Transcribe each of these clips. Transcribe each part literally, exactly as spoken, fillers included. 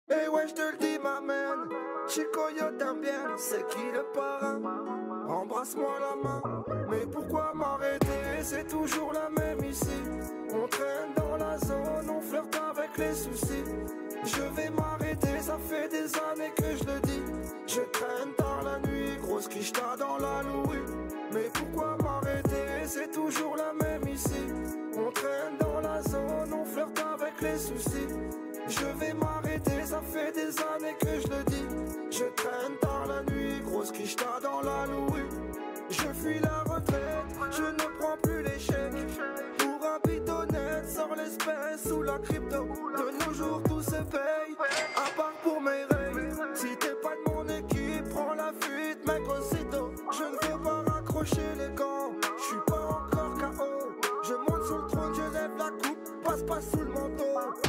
Eh ouais, je te le dis, ma man, Chico, yo t'aime bien, c'est qui le parrain? Embrasse-moi la main, mais pourquoi m'arrêter? C'est toujours la même ici. On traîne dans la zone, on flirte avec les soucis. Je vais m'arrêter, ça fait des années que je le dis. Je traîne dans la nuit, grosse quicheta dans la louie. Mais pourquoi m'arrêter? C'est toujours la même ici. On traîne dans la zone, on flirte avec les soucis. Je vais m'arrêter, ça fait des années que je le dis. Je traîne dans la nuit, grosse quicheta dans la louie. Je fuis la retraite, je ne prends plus l'échec. Pour un bidonnet, sors l'espèce ou la crypto. De nos jours tout se paye, à part pour mes règles. Si t'es pas de mon équipe, prends la fuite mec aussitôt. Je ne veux pas raccrocher les gants, je suis pas encore K O. Je monte sur le trône, je lève la coupe, passe pas sous le manteau.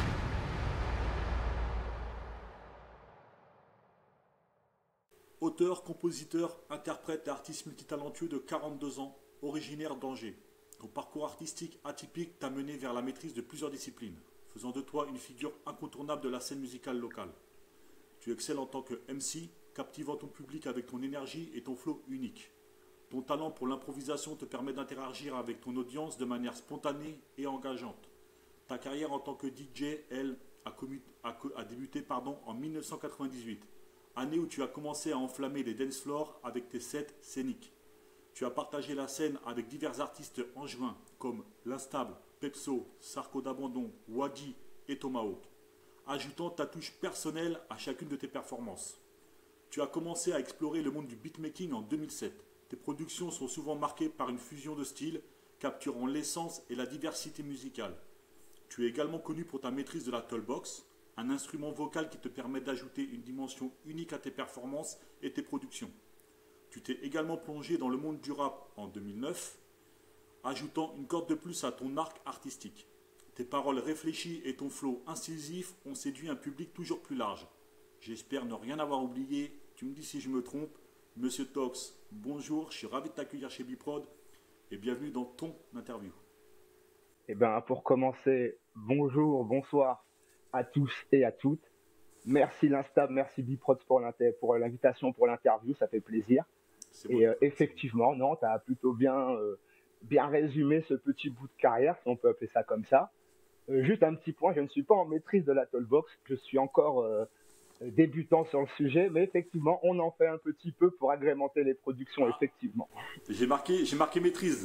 Auteur, compositeur, interprète et artiste multitalentueux de quarante-deux ans, originaire d'Angers. Ton parcours artistique atypique t'a mené vers la maîtrise de plusieurs disciplines, faisant de toi une figure incontournable de la scène musicale locale. Tu excelles en tant que M C, captivant ton public avec ton énergie et ton flow unique. Ton talent pour l'improvisation te permet d'interagir avec ton audience de manière spontanée et engageante. Ta carrière en tant que D J, elle, a, commu- a, a débuté pardon, en mille neuf cent quatre-vingt-dix-huit. Année où tu as commencé à enflammer les dance floors avec tes sets scéniques. Tu as partagé la scène avec divers artistes angevins comme L'Instable, Pepso, Sarko d'Abandon, Wadi et Tomahawk, ajoutant ta touche personnelle à chacune de tes performances. Tu as commencé à explorer le monde du beatmaking en deux mille sept. Tes productions sont souvent marquées par une fusion de styles, capturant l'essence et la diversité musicale. Tu es également connu pour ta maîtrise de la tollbox, un instrument vocal qui te permet d'ajouter une dimension unique à tes performances et tes productions. Tu t'es également plongé dans le monde du rap en deux mille neuf, ajoutant une corde de plus à ton arc artistique. Tes paroles réfléchies et ton flow incisif ont séduit un public toujours plus large. J'espère ne rien avoir oublié, tu me dis si je me trompe. Monsieur Tox, bonjour, je suis ravi de t'accueillir chez Biprod et bienvenue dans ton interview. Eh bien, pour commencer, bonjour, bonsoir à tous et à toutes. Merci l'Instable, merci Biprod pour l'invitation, pour l'interview, ça fait plaisir. Et euh, effectivement, non, tu as plutôt bien, euh, bien résumé ce petit bout de carrière, si on peut appeler ça comme ça. Euh, juste un petit point, je ne suis pas en maîtrise de la tollbox, je suis encore euh, débutant sur le sujet, mais effectivement, on en fait un petit peu pour agrémenter les productions, ah, effectivement. J'ai marqué, j'ai marqué maîtrise.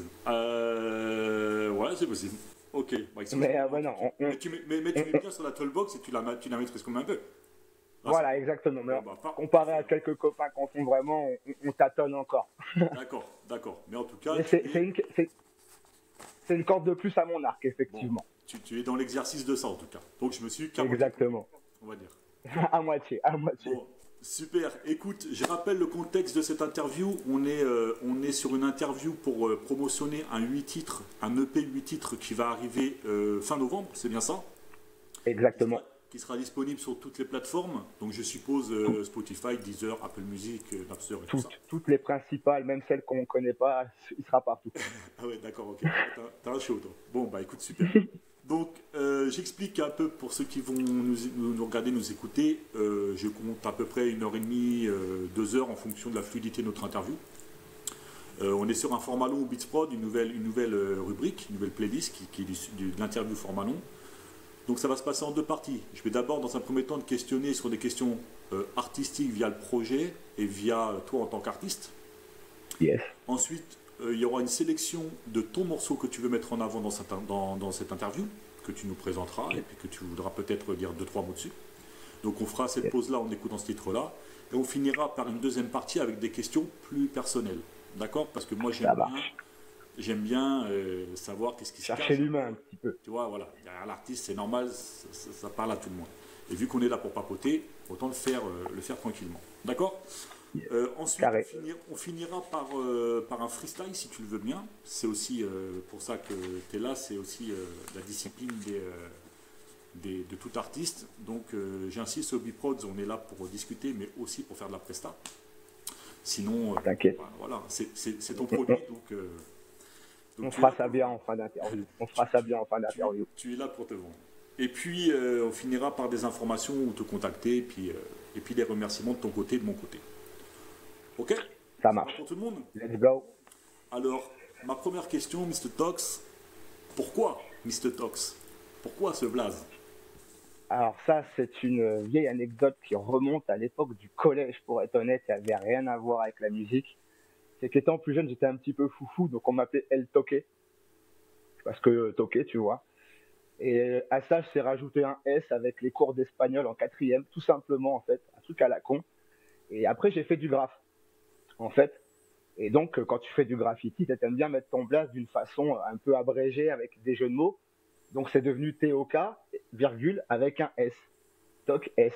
Euh, ouais, c'est possible. Ok. Bah, mais, euh, ouais, non, on, mais tu mets, mais, mais tu mets bien sur la tollbox et tu la, tu la maîtrises comme un peu. Là, voilà, exactement. Mais bon, bah, comparé à quelques copains qu'on font vraiment, on, on tâtonne encore. D'accord, d'accord. Mais en tout cas, c'est es... une, une corde de plus à mon arc, effectivement. Bon, tu, tu es dans l'exercice de ça, en tout cas. Donc, je me suis exactement. On va dire. à moitié, à moitié. Bon, super. Écoute, je rappelle le contexte de cette interview. On est, euh, on est sur une interview pour euh, promotionner un huit titres, un E P huit titres qui va arriver euh, fin novembre, c'est bien ça? Exactement. Qui sera disponible sur toutes les plateformes, donc je suppose euh, Spotify, Deezer, Apple Music, euh, Napster et tout, tout ça. Toutes les principales, même celles qu'on ne connaît pas, il sera partout. Ah ouais, d'accord, ok. T'as un show, toi. Bon, bah écoute, super. Donc, euh, j'explique un peu pour ceux qui vont nous, nous, nous regarder, nous écouter. Euh, je compte à peu près une heure et demie, euh, deux heures en fonction de la fluidité de notre interview. Euh, on est sur un format long au Beatsprod, une nouvelle, une nouvelle rubrique, une nouvelle playlist qui, qui est de, de l'interview format long. Donc ça va se passer en deux parties. Je vais d'abord, dans un premier temps, te questionner sur des questions euh, artistiques via le projet et via toi en tant qu'artiste. Yes. Ensuite, euh, il y aura une sélection de ton morceau que tu veux mettre en avant dans cette, dans, dans cette interview, que tu nous présenteras et puis que tu voudras peut-être dire deux, trois mots dessus. Donc on fera cette yes. pause-là en écoutant ce titre-là. Et on finira par une deuxième partie avec des questions plus personnelles. D'accord? Parce que moi, j'aime bien... J'aime bien euh, savoir qu'est-ce qui se passe. Chercher l'humain un petit peu. Tu vois, voilà. Derrière l'artiste, c'est normal, ça, ça, ça parle à tout le monde. Et vu qu'on est là pour papoter, autant le faire, euh, le faire tranquillement. D'accord? Yes. euh, Ensuite, on finira, on finira par, euh, par un freestyle, si tu le veux bien. C'est aussi euh, pour ça que tu es là, c'est aussi euh, la discipline des, euh, des, de tout artiste. Donc, euh, j'insiste au Biprods, on est là pour discuter, mais aussi pour faire de la presta. Sinon, euh, voilà, c'est ton produit, donc... Euh, Donc on fera ça bien en fin d'interview. On fera ça bien en fin d'interview. Tu, tu es là pour te vendre. Et puis, euh, on finira par des informations où te contacter, et puis, euh, et puis des remerciements de ton côté et de mon côté. Ok? Ça Ça marche. va pour tout le monde? Let's go. Alors, ma première question, mister Tox, pourquoi mister Tox? Pourquoi ce blaze? Alors ça, c'est une vieille anecdote qui remonte à l'époque du collège, pour être honnête, il n'y avait rien à voir avec la musique. C'est qu'étant plus jeune, j'étais un petit peu foufou, donc on m'appelait El Toqué, parce que euh, Toqué, tu vois. Et à ça, je s'est rajouté un S avec les cours d'espagnol en quatrième, tout simplement, en fait, un truc à la con. Et après, j'ai fait du graphe, en fait. Et donc, euh, quand tu fais du graffiti, tu aimes bien mettre ton blaze d'une façon un peu abrégée avec des jeux de mots. Donc, c'est devenu T O K, virgule, avec un S. Toc S.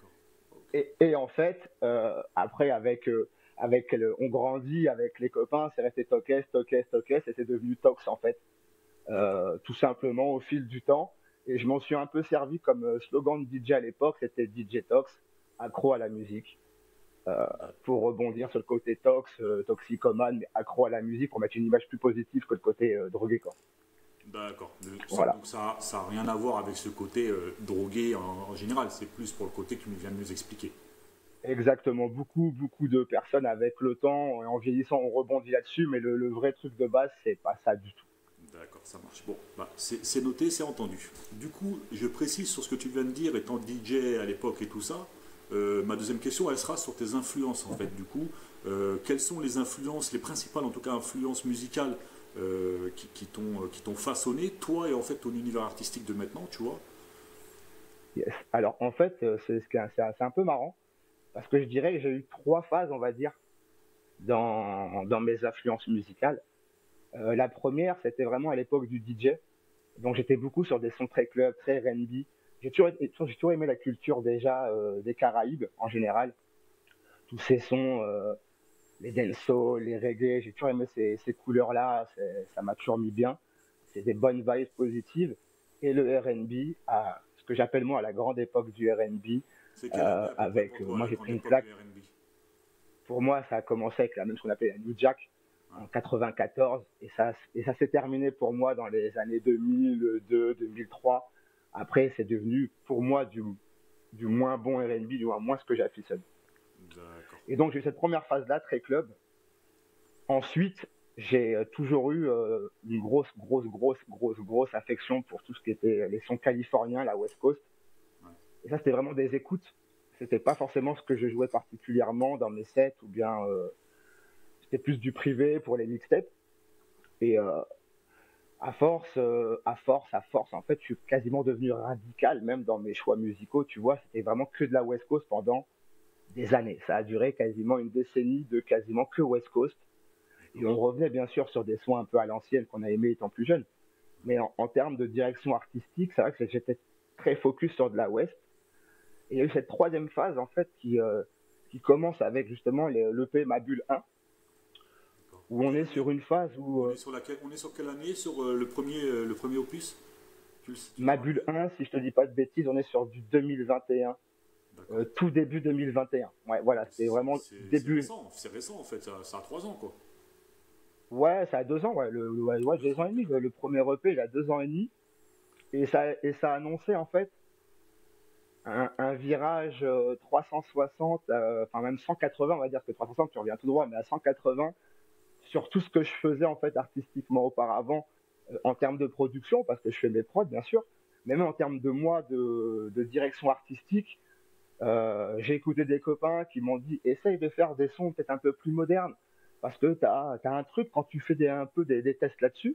Et, et en fait, euh, après, avec, euh, avec le, on grandit avec les copains, c'est resté Toc S, Toc S, Toc S, et c'est devenu Tox, en fait. Euh, tout simplement au fil du temps. Et je m'en suis un peu servi comme euh, slogan de D J à l'époque, c'était D J Tox, accro à la musique. Euh, pour rebondir sur le côté tox, euh, toxicomane, mais accro à la musique, pour mettre une image plus positive que le côté euh, drogué, quoi. D'accord. Voilà. Donc ça n'a rien à voir avec ce côté euh, drogué en, en général, c'est plus pour le côté que tu viens de nous expliquer. Exactement. Beaucoup, beaucoup de personnes, avec le temps, et en vieillissant, on rebondit là-dessus, mais le, le vrai truc de base, c'est pas ça du tout. D'accord, ça marche. Bon, bah, c'est noté, c'est entendu. Du coup, je précise sur ce que tu viens de dire, étant D J à l'époque et tout ça. Euh, ma deuxième question, elle sera sur tes influences en fait. Du coup, euh, quelles sont les influences, les principales en tout cas influences musicales euh, qui, qui t'ont qui t'ont façonné, toi et en fait ton univers artistique de maintenant, tu vois? Yes. Alors, en fait, euh, c'est c'est un, un peu marrant, parce que je dirais que j'ai eu trois phases, on va dire, dans, dans mes influences musicales. Euh, la première, c'était vraiment à l'époque du D J. Donc j'étais beaucoup sur des sons très club, très R and B. J'ai toujours, j'ai toujours aimé la culture déjà euh, des Caraïbes en général. Tous ces sons, euh, les dancehall, les reggae, j'ai toujours aimé ces, ces couleurs-là. Ça m'a toujours mis bien. C'est des bonnes vibes positives. Et le R and B, à ce que j'appelle moi la grande époque du R and B, C'est quelle euh, année à peu près avec, pour euh, toi, moi la j'ai grande pris une époque claque. du R and B? Pour moi, ça a commencé avec la même ce qu'on appelait la New Jack en quatre-vingt-quatorze et ça, et ça s'est terminé pour moi dans les années deux mille deux, deux mille trois. Après, c'est devenu pour moi du, du moins bon R and B, du moins, moins ce que j'afficionne. D'accord. Et donc j'ai eu cette première phase-là, très club. Ensuite, j'ai euh, toujours eu euh, une grosse, grosse, grosse, grosse, grosse affection pour tout ce qui était les sons californiens, la West Coast. Ouais. Et ça, c'était vraiment des écoutes. C'était pas forcément ce que je jouais particulièrement dans mes sets, ou bien euh, c'était plus du privé pour les mixtapes. Et euh, à force, euh, à force, à force, en fait, je suis quasiment devenu radical, même dans mes choix musicaux. Tu vois, c'était vraiment que de la West Coast pendant des années. Ça a duré quasiment une décennie de quasiment que West Coast. Et on revenait bien sûr sur des sons un peu à l'ancienne qu'on a aimé étant plus jeune. Mais en, en termes de direction artistique, c'est vrai que j'étais très focus sur de la West. Et il y a eu cette troisième phase, en fait, qui, euh, qui commence avec justement l'E P Ma Bulle un, où on est sur une phase où... On Euh, est sur laquelle, on est sur quelle année sur euh, le premier, euh, le premier opus? Tu le sais, tu Ma te Bulle rappelles? un, si je te dis pas de bêtises, on est sur du deux mille vingt et un. D'accord. Euh, tout début deux mille vingt et un. Ouais, voilà, c'était C'est vraiment c'est- c'est début. récent, c'est récent en fait, ça, ça a trois ans quoi. Ouais, ça a deux ans, ouais, le, ouais, ouais, deux ans et demi. Le, le premier E P, il a deux ans et demi. Et ça, et ça annonçait en fait un, un virage euh, trois cent soixante, euh, enfin même cent quatre-vingts, on va dire que trois cent soixante, tu reviens tout droit, mais à cent quatre-vingts, sur tout ce que je faisais en fait artistiquement auparavant, euh, en termes de production, parce que je fais mes prods, bien sûr, mais même en termes de moi, de, de direction artistique. Euh, j'ai écouté des copains qui m'ont dit essaye de faire des sons peut-être un peu plus modernes parce que tu as un truc quand tu fais des, un peu des, des tests là-dessus.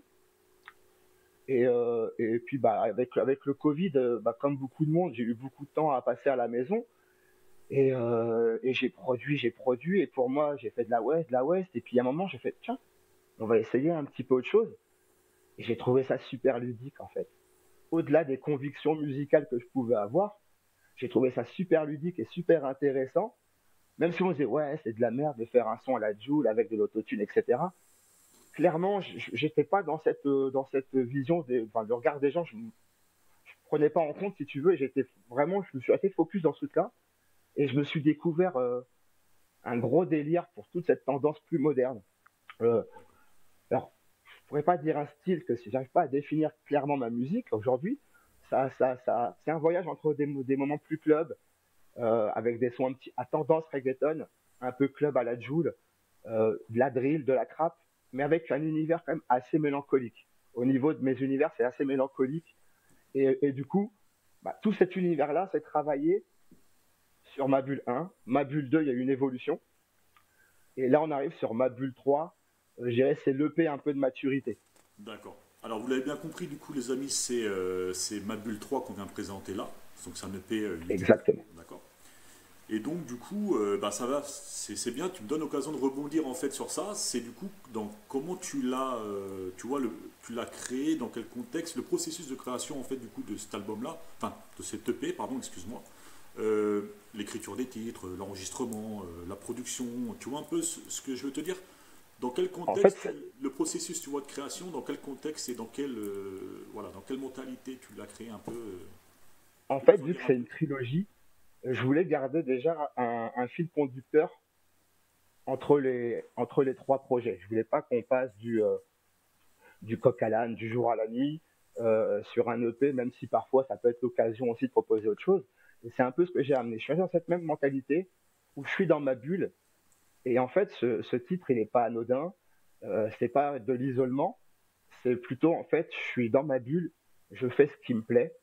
Et, euh, et puis bah, avec, avec le Covid, euh, bah, comme beaucoup de monde, j'ai eu beaucoup de temps à passer à la maison et, euh, et j'ai produit, j'ai produit et pour moi j'ai fait de la West, de la West et puis à un moment j'ai fait tiens, on va essayer un petit peu autre chose et j'ai trouvé ça super ludique en fait. Au-delà des convictions musicales que je pouvais avoir, j'ai trouvé ça super ludique et super intéressant. Même si on disait, ouais, c'est de la merde de faire un son à la Joule avec de l'autotune, et cetera. Clairement, j'étais pas dans cette, euh, dans cette vision, des, enfin, le regard des gens, je, je prenais pas en compte, si tu veux, et j'étais vraiment, je me suis assez focus dans ce truc-là, et je me suis découvert euh, un gros délire pour toute cette tendance plus moderne. Euh, alors, je pourrais pas dire un style, que si j'arrive pas à définir clairement ma musique aujourd'hui, ça, ça, ça, c'est un voyage entre des, des moments plus club, euh, avec des sons un petit, à tendance reggaeton, un peu club à la Jul, euh, de la drill, de la trap, mais avec un univers quand même assez mélancolique. Au niveau de mes univers, c'est assez mélancolique. Et, et du coup, bah, tout cet univers-là, c'est travaillé sur ma bulle un. Ma bulle deux, il y a eu une évolution. Et là, on arrive sur ma bulle trois. Euh, je dirais c'est l'E P un peu de maturité. D'accord. Alors, vous l'avez bien compris, du coup, les amis, c'est euh, c'est ma bulle trois qu'on vient de présenter là. Donc, c'est un E P euh, huit. Exactement. D'accord. Et donc, du coup, euh, bah, ça va, c'est bien, tu me donnes l'occasion de rebondir en fait sur ça. C'est du coup, dans, comment tu l'as euh, tu vois, le, tu l'as créé, dans quel contexte, le processus de création en fait du coup de cet album-là, enfin, de cet E P, pardon, excuse-moi. Euh, l'écriture des titres, l'enregistrement, euh, la production, tu vois un peu ce, ce que je veux te dire. Dans quel contexte, en fait, le processus tu vois, de création, dans quel contexte et dans quelle, euh, voilà, dans quelle mentalité tu l'as créé un peu euh, En fait, vu que c'est une trilogie, je voulais garder déjà un, un fil conducteur entre les, entre les trois projets. Je voulais pas qu'on passe du, euh, du coq à l'âne, du jour à la nuit, euh, sur un E P, même si parfois ça peut être l'occasion aussi de proposer autre chose. Et c'est un peu ce que j'ai amené. Je suis dans cette même mentalité où je suis dans ma bulle. Et en fait, ce, ce titre, il n'est pas anodin. Euh, c'est pas de l'isolement. C'est plutôt, en fait, je suis dans ma bulle. Je fais ce qui me plaît.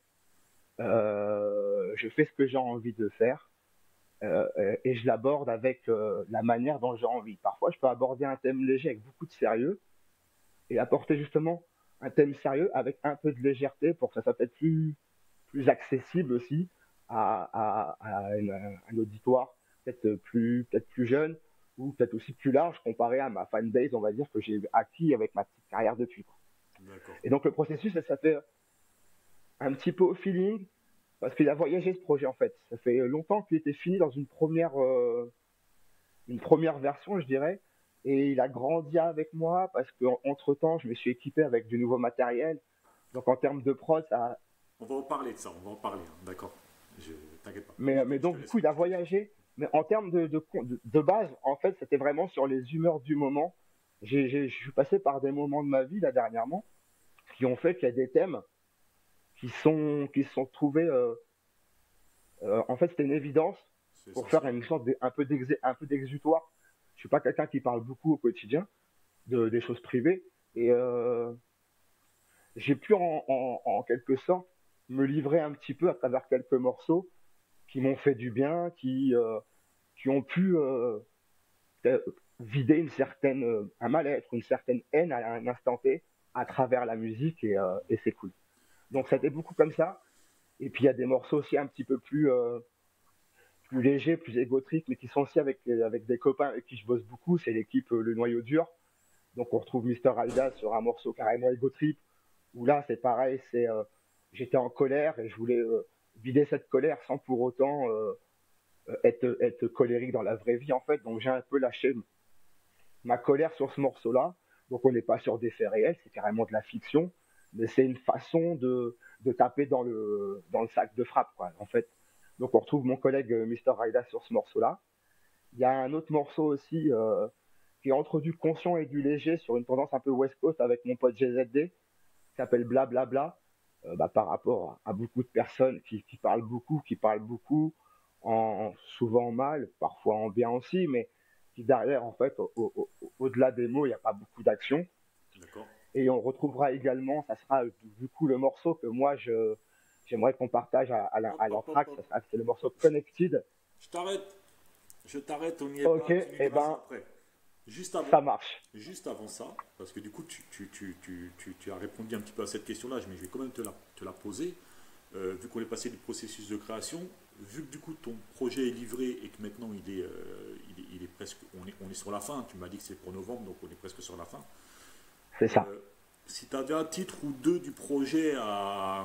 Euh, je fais ce que j'ai envie de faire. Euh, et je l'aborde avec euh, la manière dont j'ai envie. Parfois, je peux aborder un thème léger avec beaucoup de sérieux et apporter justement un thème sérieux avec un peu de légèreté pour que ça soit peut-être plus, plus accessible aussi à, à, à, une, à un auditoire peut-être plus, peut-être plus jeune ou peut-être aussi plus large comparé à ma fanbase, on va dire, que j'ai acquis avec ma petite carrière depuis. Quoi. Et donc le processus, ça, ça fait un petit peu au feeling, parce qu'il a voyagé ce projet en fait. Ça fait longtemps qu'il était fini dans une première, euh, une première version, je dirais, et il a grandi avec moi parce qu'entre temps, je me suis équipé avec du nouveau matériel. Donc en termes de prod, ça. On va en parler de ça, on va en parler, hein. D'accord. Je t'inquiète pas. Mais, mais donc du coup, il a voyagé. Mais en termes de, de, de, de base, en fait, c'était vraiment sur les humeurs du moment. J'ai, j'ai, je suis passé par des moments de ma vie là dernièrement qui ont fait qu'il y a des thèmes qui sont qui se sont trouvés. Euh, euh, en fait, c'était une évidence pour faire une sorte de, un peu d'exé, un peu d'exutoire. Je suis pas quelqu'un qui parle beaucoup au quotidien de des choses privées et euh, j'ai pu en, en, en quelque sorte me livrer un petit peu à travers quelques morceaux qui m'ont fait du bien, qui euh, qui ont pu euh, vider une certaine euh, un mal-être, une certaine haine à un instant T à travers la musique et, euh, et c'est cool. Donc c'était beaucoup comme ça. Et puis il y a des morceaux aussi un petit peu plus euh, plus légers, plus égotriques, mais qui sont aussi avec avec des copains avec qui je bosse beaucoup. C'est l'équipe euh, Le Noyau Dur. Donc on retrouve Mister Alda sur un morceau carrément égotrip. Où là c'est pareil, c'est euh, j'étais en colère et je voulais euh, vider cette colère sans pour autant euh, être être colérique dans la vraie vie en fait. Donc j'ai un peu lâché ma colère sur ce morceau-là. Donc on n'est pas sur des faits réels, c'est carrément de la fiction, mais c'est une façon de de taper dans le dans le sac de frappe quoi en fait. Donc on retrouve mon collègue euh, Mister Raida sur ce morceau-là. Il y a un autre morceau aussi euh, qui est entre du conscient et du léger sur une tendance un peu West Coast avec mon pote G Z D qui s'appelle Blablabla. Bla, bla, euh, bah, par rapport à, à beaucoup de personnes qui, qui parlent beaucoup, qui parlent beaucoup, en, souvent mal, parfois en bien aussi, mais qui derrière en fait au, au, au, au-delà des mots il n'y a pas beaucoup d'action. D'accord. Et on retrouvera également, ça sera du coup le morceau que moi je j'aimerais qu'on partage à, à, à l'entraque, c'est le morceau Connected. Je t'arrête, je t'arrête, on y est ok, pas. Ok, et ben après. Juste avant, ça marche. Juste avant ça, parce que du coup tu, tu, tu, tu, tu, tu as répondu un petit peu à cette question-là, mais je vais quand même te la, te la poser. Euh, vu qu'on est passé du processus de création, vu que du coup ton projet est livré et que maintenant il est, euh, il est, il est presque, on est, on est sur la fin, tu m'as dit que c'est pour novembre, donc on est presque sur la fin. C'est ça. Euh, si tu avais un titre ou deux du projet à,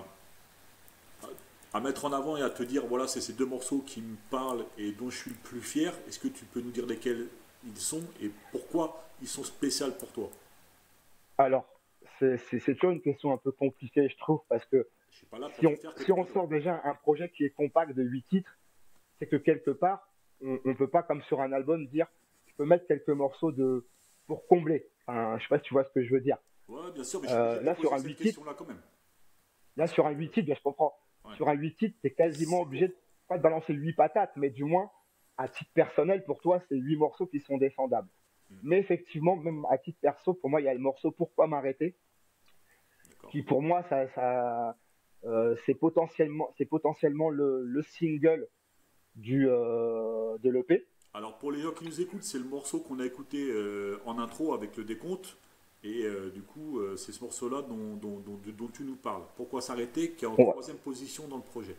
à, à mettre en avant et à te dire, voilà, c'est ces deux morceaux qui me parlent et dont je suis le plus fier, est-ce que tu peux nous dire lesquels ils sont et pourquoi ils sont spéciaux pour toi? Alors, c'est, c'est, c'est toujours une question un peu compliquée, je trouve, parce que là si on, si on sort déjà un projet qui est compact de huit titres, c'est que quelque part, on ne peut pas, comme sur un album, dire je peux mettre quelques morceaux de pour combler. Enfin, je sais pas si tu vois ce que je veux dire. Ouais, bien sûr, mais euh, je là sur un huit titres, là quand même. Là, sur un huit titres, je comprends. Ouais. Sur un huit titres, tu es quasiment obligé de pas de balancer huit patates, mais du moins, à titre personnel, pour toi, c'est huit morceaux qui sont défendables. Mmh. Mais effectivement, même à titre perso, pour moi, il y a le morceau Pourquoi m'arrêter, qui pour moi, ça, ça, euh, c'est potentiellement, c'est potentiellement le, le single du, euh, de l'E P. Alors pour les gens qui nous écoutent, c'est le morceau qu'on a écouté euh, en intro avec le décompte. Et euh, du coup, euh, c'est ce morceau-là dont, dont, dont, dont tu nous parles. Pourquoi s'arrêter, qui est en ouais. troisième position dans le projet.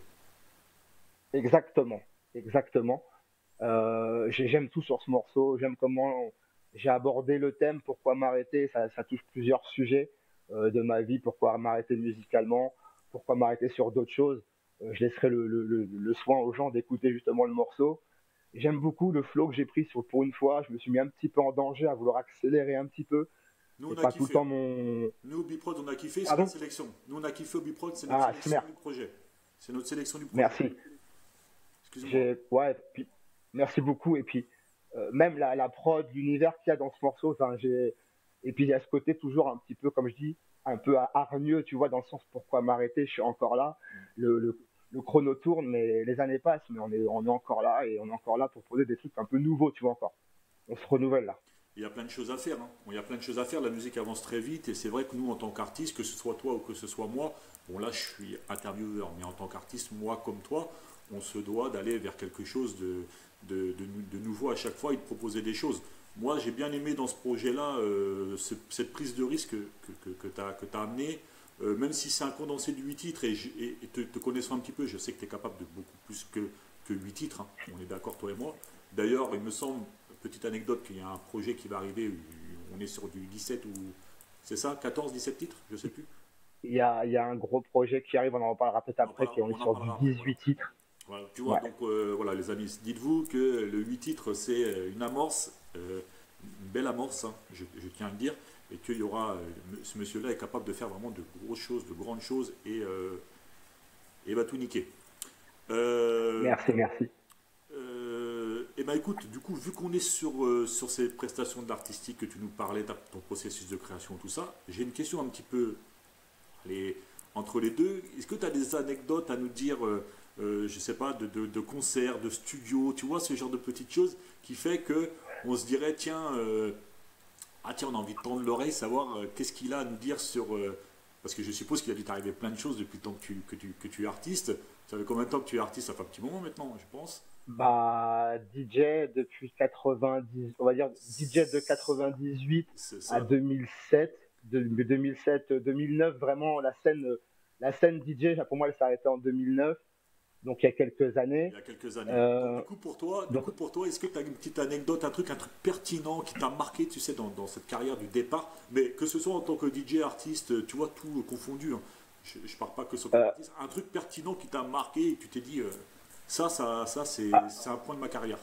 Exactement, exactement. Euh, j'aime tout sur ce morceau. J'aime comment j'ai abordé le thème. Pourquoi m'arrêter, ça, ça touche plusieurs sujets euh, de ma vie. Pourquoi m'arrêter musicalement, pourquoi m'arrêter sur d'autres choses. Euh, je laisserai le, le, le, le soin aux gens d'écouter justement le morceau. J'aime beaucoup le flow que j'ai pris sur pour une fois. Je me suis mis un petit peu en danger à vouloir accélérer un petit peu. Nous, on et a pas kiffé. Tout le temps mon... Nous, au Biprod, on a kiffé, c'est notre sélection. Nous, on a kiffé au Biprod, c'est notre ah, sélection du projet. C'est notre sélection du projet. Merci. Excusez-moi. Ouais, puis, merci beaucoup. Et puis, euh, même la, la prod, l'univers qu'il y a dans ce morceau, j'ai... et puis il y a ce côté toujours un petit peu, comme je dis, un peu hargneux, tu vois, dans le sens pourquoi m'arrêter, je suis encore là. Le, le, le chrono tourne, mais les années passent, mais on est, on est encore là, et on est encore là pour poser des trucs un peu nouveaux, tu vois, encore. On se renouvelle là. Il y a plein de choses à faire. Hein. Bon, il y a plein de choses à faire. La musique avance très vite et c'est vrai que nous, en tant qu'artistes, que ce soit toi ou que ce soit moi, bon là, je suis intervieweur, mais en tant qu'artiste, moi comme toi, on se doit d'aller vers quelque chose de, de, de, de nouveau à chaque fois et de proposer des choses. Moi, j'ai bien aimé dans ce projet-là euh, ce, cette prise de risque que, que, que tu as, que tu as amenée. Euh, même si c'est un condensé de huit titres et, et, et te, te connaissant un petit peu, je sais que tu es capable de beaucoup plus que, que huit titres. Hein. On est d'accord, toi et moi. D'ailleurs, il me semble... Petite anecdote, qu'il y a un projet qui va arriver, on est sur du dix-sept ou... C'est ça, quatorze, dix-sept titres, je ne sais plus. Il y, a, il y a un gros projet qui arrive, on en reparlera peut-être après, qui est sur du dix-huit titres. Voilà, tu vois, ouais. donc euh, voilà les amis, dites-vous que le huit titres, c'est une amorce, euh, une belle amorce, hein, je, je tiens à le dire, et qu'il y aura, euh, ce monsieur-là est capable de faire vraiment de grosses choses, de grandes choses, et, euh, et va tout niquer. Euh, merci, merci. Eh bien écoute, du coup, vu qu'on est sur, euh, sur ces prestations de l'artistique que tu nous parlais, ton processus de création, tout ça, j'ai une question un petit peu allez, entre les deux. Est-ce que tu as des anecdotes à nous dire, euh, euh, je ne sais pas, de, de, de concerts, de studios, tu vois, ce genre de petites choses qui fait qu'on se dirait, tiens, euh, ah tiens, on a envie de tendre l'oreille, savoir euh, qu'est-ce qu'il a à nous dire sur... Euh, parce que je suppose qu'il a dû t'arriver plein de choses depuis le temps que tu, que tu, que tu es artiste. Ça fait combien de temps que tu es artiste? Ça fait un petit moment maintenant, je pense. Bah, D J depuis quatre-vingt-dix, on va dire D J de quatre-vingt-dix-huit à deux mille sept, de, deux mille sept, deux mille neuf, vraiment la scène, la scène D J, pour moi, elle s'est arrêtée en deux mille neuf, donc il y a quelques années. Il y a quelques années. Euh, donc, du coup, pour toi, du coup, pour toi, est-ce que tu as une petite anecdote, un truc, un truc pertinent qui t'a marqué, tu sais, dans, dans cette carrière du départ, mais que ce soit en tant que D J, artiste, tu vois, tout confondu. Hein. Je ne parle pas que sur ton euh, artiste, un truc pertinent qui t'a marqué et tu t'es dit. Euh, Ça, ça, ça c'est ah. un point de ma carrière.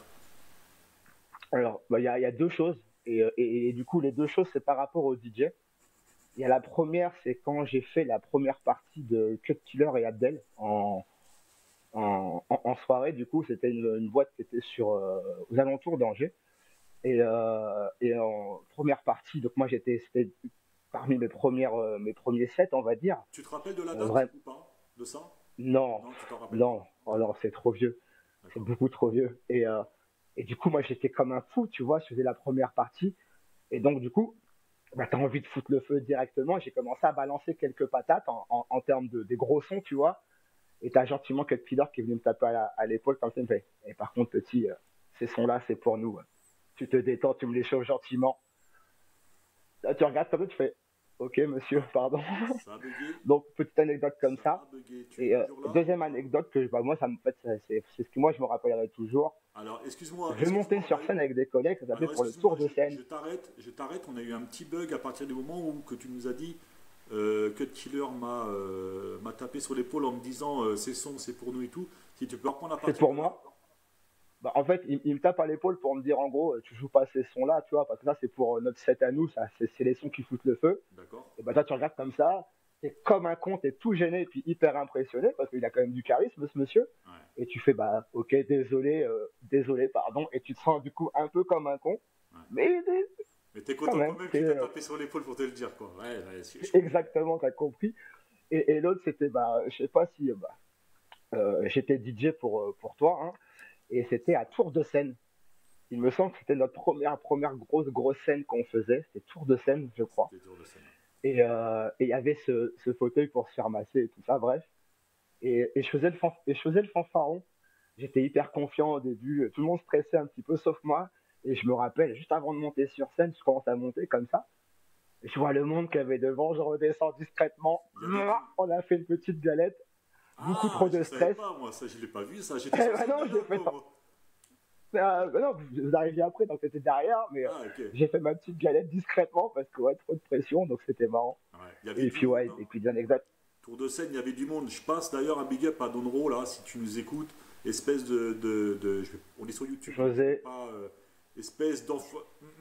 Alors, il bah, y, y a deux choses. Et, et, et du coup, les deux choses, c'est par rapport au D J. Il y a la première, c'est quand j'ai fait la première partie de Cut Killer et Abdel en, en, en, en soirée. Du coup, c'était une, une boîte qui était sur, euh, aux alentours d'Angers. Et, euh, et en première partie, donc moi, j'étais parmi mes, premières, euh, mes premiers sets, on va dire. Tu te rappelles de la date euh, ou pas de ça? Non, non, non, oh non, c'est trop vieux, c'est beaucoup trop vieux. Et, euh, et du coup, moi, j'étais comme un fou, tu vois, je faisais la première partie. Et donc, du coup, bah, t'as envie de foutre le feu directement. J'ai commencé à balancer quelques patates en, en, en termes de des gros sons, tu vois. Et t'as gentiment Cut Killer qui est venu me taper à l'épaule comme ça, il me fait, et par contre, petit, euh, ces sons-là, c'est pour nous. Tu te détends, tu me les chauffes gentiment. Là, tu regardes comme ça, tu fais, ok, monsieur, pardon. Ça a bugué. Donc, petite anecdote comme ça. ça. Et euh, deuxième anecdote que bah, moi, ça me fait, c'est ce que moi, je me rappellerai toujours. Alors, excuse-moi. Je montais sur scène avec des collègues, ça s'appelait pour le tour de scène. Je, je t'arrête, je t'arrête. On a eu un petit bug à partir du moment où que tu nous as dit euh, Cut Killer m'a euh, m'a tapé sur l'épaule en me disant euh, c'est son, c'est pour nous et tout. Si tu peux reprendre la partie. C'est pour moi. Bah, en fait, il, il me tape à l'épaule pour me dire en gros, tu joues pas ces sons-là, tu vois, parce que ça c'est pour notre set à nous, ça c'est les sons qui foutent le feu. D'accord. Et bah toi tu regardes comme ça, t'es comme un con, t'es tout gêné et puis hyper impressionné parce qu'il a quand même du charisme ce monsieur. Ouais. Et tu fais bah ok désolé, euh, désolé pardon, et tu te sens du coup un peu comme un con. Ouais. Mais mais t'es content quand même, quand même qu'il t'a tapé sur l'épaule pour te le dire quoi. Ouais, ouais, exactement, t'as compris. et, et l'autre, c'était, bah, je sais pas si, bah, euh, j'étais D J pour, euh, pour toi, hein, et c'était à Tour de Seine. Il me semble que c'était notre première, première grosse, grosse scène qu'on faisait. C'était Tour de Seine, je crois. C'était dur de scène. Et euh, et il y avait ce, ce fauteuil pour se faire masser et tout ça, bref. Et, et je faisais le fan- et je faisais le fanfaron. J'étais hyper confiant au début. Tout le monde stressait un petit peu, sauf moi. Et je me rappelle, juste avant de monter sur scène, je commence à monter comme ça. Et je vois le monde qu'il y avait devant, je redescends discrètement. On a fait une petite galette. Beaucoup Ah, trop de je savais stress. pas, moi, ça, je l'ai pas vu, ça. J'étais Eh sur ben scène non, je l'ai derrière fait toi, ça. moi. Euh, bah non, vous vous arriviez après, donc t'étais derrière, mais euh, Ah, ok. j'ai fait ma petite galette discrètement parce que ouais, trop de pression, donc c'était marrant. Ouais, il y avait Et du puis monde, ouais, hein. et puis des anecdotes. Tour de scène, il y avait du monde. Je passe d'ailleurs un big up à Donro, là, si tu nous écoutes. Espèce de. de, de- je vais- on est sur YouTube. Je vais José, pas, euh, espèce d'enfant.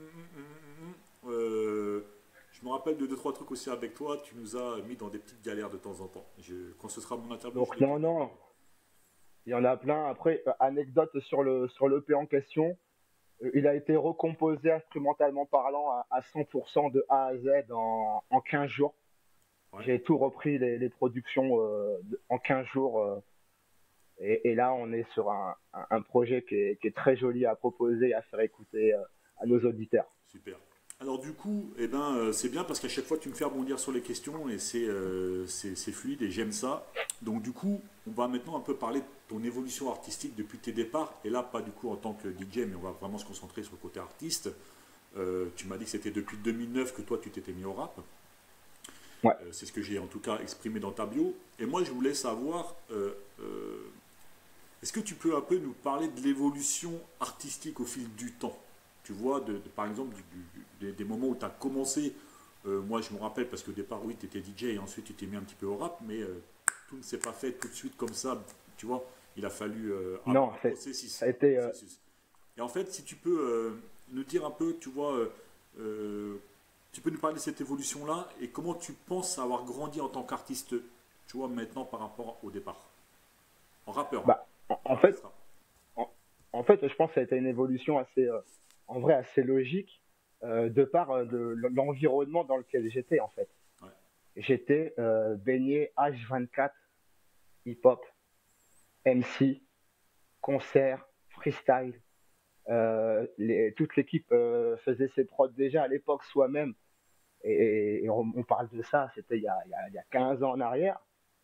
Euh, je me rappelle de deux, trois trucs aussi avec toi. Tu nous as mis dans des petites galères de temps en temps. Je, quand ce sera mon interview, donc je l'ai non, dit. non, il y en a plein. Après, euh, anecdote sur le sur l'E P en question, euh, il a été recomposé instrumentalement parlant à, à cent pour cent de A à Z en, en quinze jours. Ouais, J'ai tout repris les, les productions euh, de- en quinze jours. euh, et, et là, on est sur un, un, un projet qui est, qui est très joli à proposer et à faire écouter euh, à nos auditeurs. super. Alors du coup, eh ben, euh, c'est bien parce qu'à chaque fois tu me fais rebondir sur les questions et c'est euh, c'est c'est fluide et j'aime ça. Donc du coup, on va maintenant un peu parler de ton évolution artistique depuis tes départs. Et là, pas du coup en tant que D J, mais on va vraiment se concentrer sur le côté artiste. Euh, tu m'as dit que c'était depuis deux mille neuf que toi tu t'étais mis au rap. Ouais. Euh, c'est ce que j'ai en tout cas exprimé dans ta bio. Et moi, je voulais savoir, euh, euh, est-ce que tu peux un peu nous parler de l'évolution artistique au fil du temps? Tu vois, de, de- par exemple, du- du- des, des moments où tu as commencé. Euh, moi, je me rappelle parce qu'au départ, oui, tu étais D J et ensuite tu t'es mis un petit peu au rap, mais euh, tout ne s'est pas fait tout de suite comme ça. Tu vois, il a fallu euh, Non, avoir un c'est- processus. ça a été, un euh, processus. Et en fait, si tu peux euh, nous dire un peu, tu vois, euh, euh, tu peux nous parler de cette évolution-là et comment tu penses avoir grandi en tant qu'artiste, tu vois, maintenant par rapport au départ. En rappeur, hein. Bah, en, en Pas fait, artiste, hein. en, en fait, je pense que ça a été une évolution assez, euh, en vrai, assez logique, euh, de par euh, de l'environnement dans lequel j'étais, en fait. Ouais. J'étais euh, baigné H vingt-quatre, hip-hop, M C, concert, freestyle. Euh, les- toute l'équipe euh, faisait ses prods déjà à l'époque soi-même. Et, et on, on parle de ça, c'était il y a, il y a- il y a quinze ans en arrière.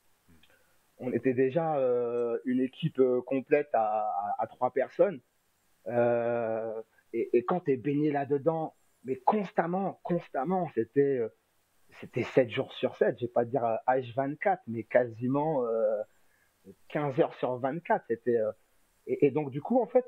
On était déjà euh, une équipe euh, complète à, à- à trois personnes. Euh, et, et quand tu es baigné là-dedans, mais constamment, constamment, c'était euh, c'était sept jours sur sept, je vais pas dire euh, H vingt-quatre, mais quasiment euh, quinze heures sur vingt-quatre. C'était, euh, et, et donc, du coup, en fait,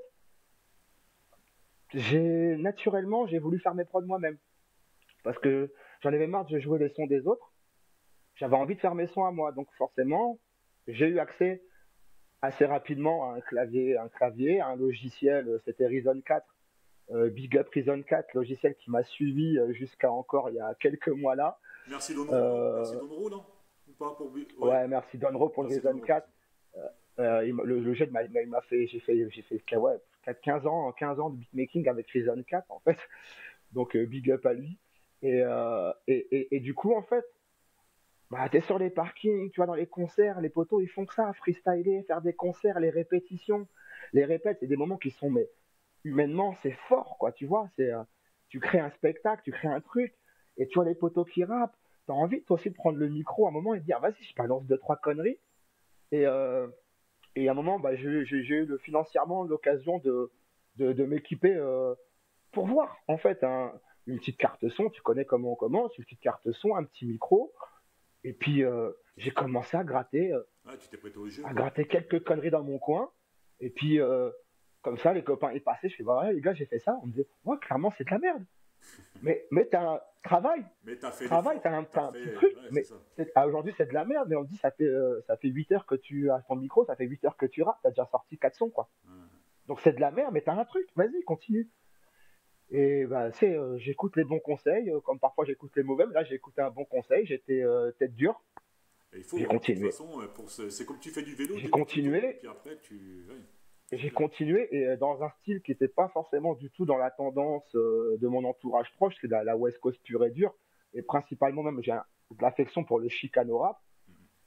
j'ai naturellement, j'ai voulu faire mes prods moi-même. Parce que j'en avais marre de jouer les sons des autres. J'avais envie de faire mes sons à moi. Donc, forcément, j'ai eu accès assez rapidement à un clavier, un clavier, à un logiciel, euh, c'était Reason quatre. Euh, Big Up Reason quatre, logiciel qui m'a suivi euh, jusqu'à encore il y a quelques mois là. Merci Donro, non? Merci Euh, Donro, non? Ou pas pour... Ouais, ouais, merci Donro pour le merci Reason Donro. quatre. Euh, il m'a- le, le jeu m'a il m'a fait, j'ai fait, j'ai fait ouais, quinze ans, quinze ans de beatmaking avec Reason quatre en fait. Donc euh, big up à lui. Et, euh, et, et, et du coup en fait, bah t'es sur les parkings, tu vois, dans les concerts, les potos ils font que ça, freestyler, faire des concerts, les répétitions, les répètes, c'est des moments qui sont mais humainement c'est fort quoi, tu vois, c'est euh, tu crées un spectacle, tu crées un truc, et tu vois les potos qui rappent, t'as envie toi aussi de prendre le micro à un moment et de dire vas-y je balance deux trois conneries. Et euh, et à un moment, bah, j'ai j'ai- j'ai eu le- financièrement l'occasion de, de, de m'équiper euh, pour voir, en fait, un- une petite carte son. Tu connais comment on commence, une petite carte son, un petit micro. Et puis, euh, j'ai commencé à gratter, euh, Ouais, tu t'es prêté au jeu, à quoi. gratter quelques conneries dans mon coin. Et puis, euh, comme ça, les copains, ils passaient. Je fais, bah ouais, les gars, j'ai fait ça. On me disait, ouais, clairement, c'est de la merde. Mais, mais t'as un travail, Mais t'as fait travail, l'effort. t'as un, t'as T'as un fait... petit truc. Ouais, c'est Mais ça. c'est- ah, aujourd'hui, c'est de la merde. Mais on me dit, ça fait, euh, ça fait huit heures que tu as ton micro, ça fait huit heures que tu rappes, t'as déjà sorti quatre sons, quoi. Ouais. Donc c'est de la merde, mais t'as un truc, vas-y, continue. Et bah, c'est, euh, j'écoute les bons conseils, euh, comme parfois j'écoute les mauvais, mais là j'ai écouté un bon conseil, j'étais euh, tête dure, Et il faut, j'ai hein, de toute continué. façon, euh, pour ce- c'est comme tu fais du vélo, au J'ai début, tu tombes, continué, puis après, tu... Ouais, et c'est j'ai bien. continué, et euh, dans un style qui n'était pas forcément du tout dans la tendance euh, de mon entourage proche, c'est la, la West Coast pure et dure, et principalement même j'ai un- de l'affection pour le chicano rap,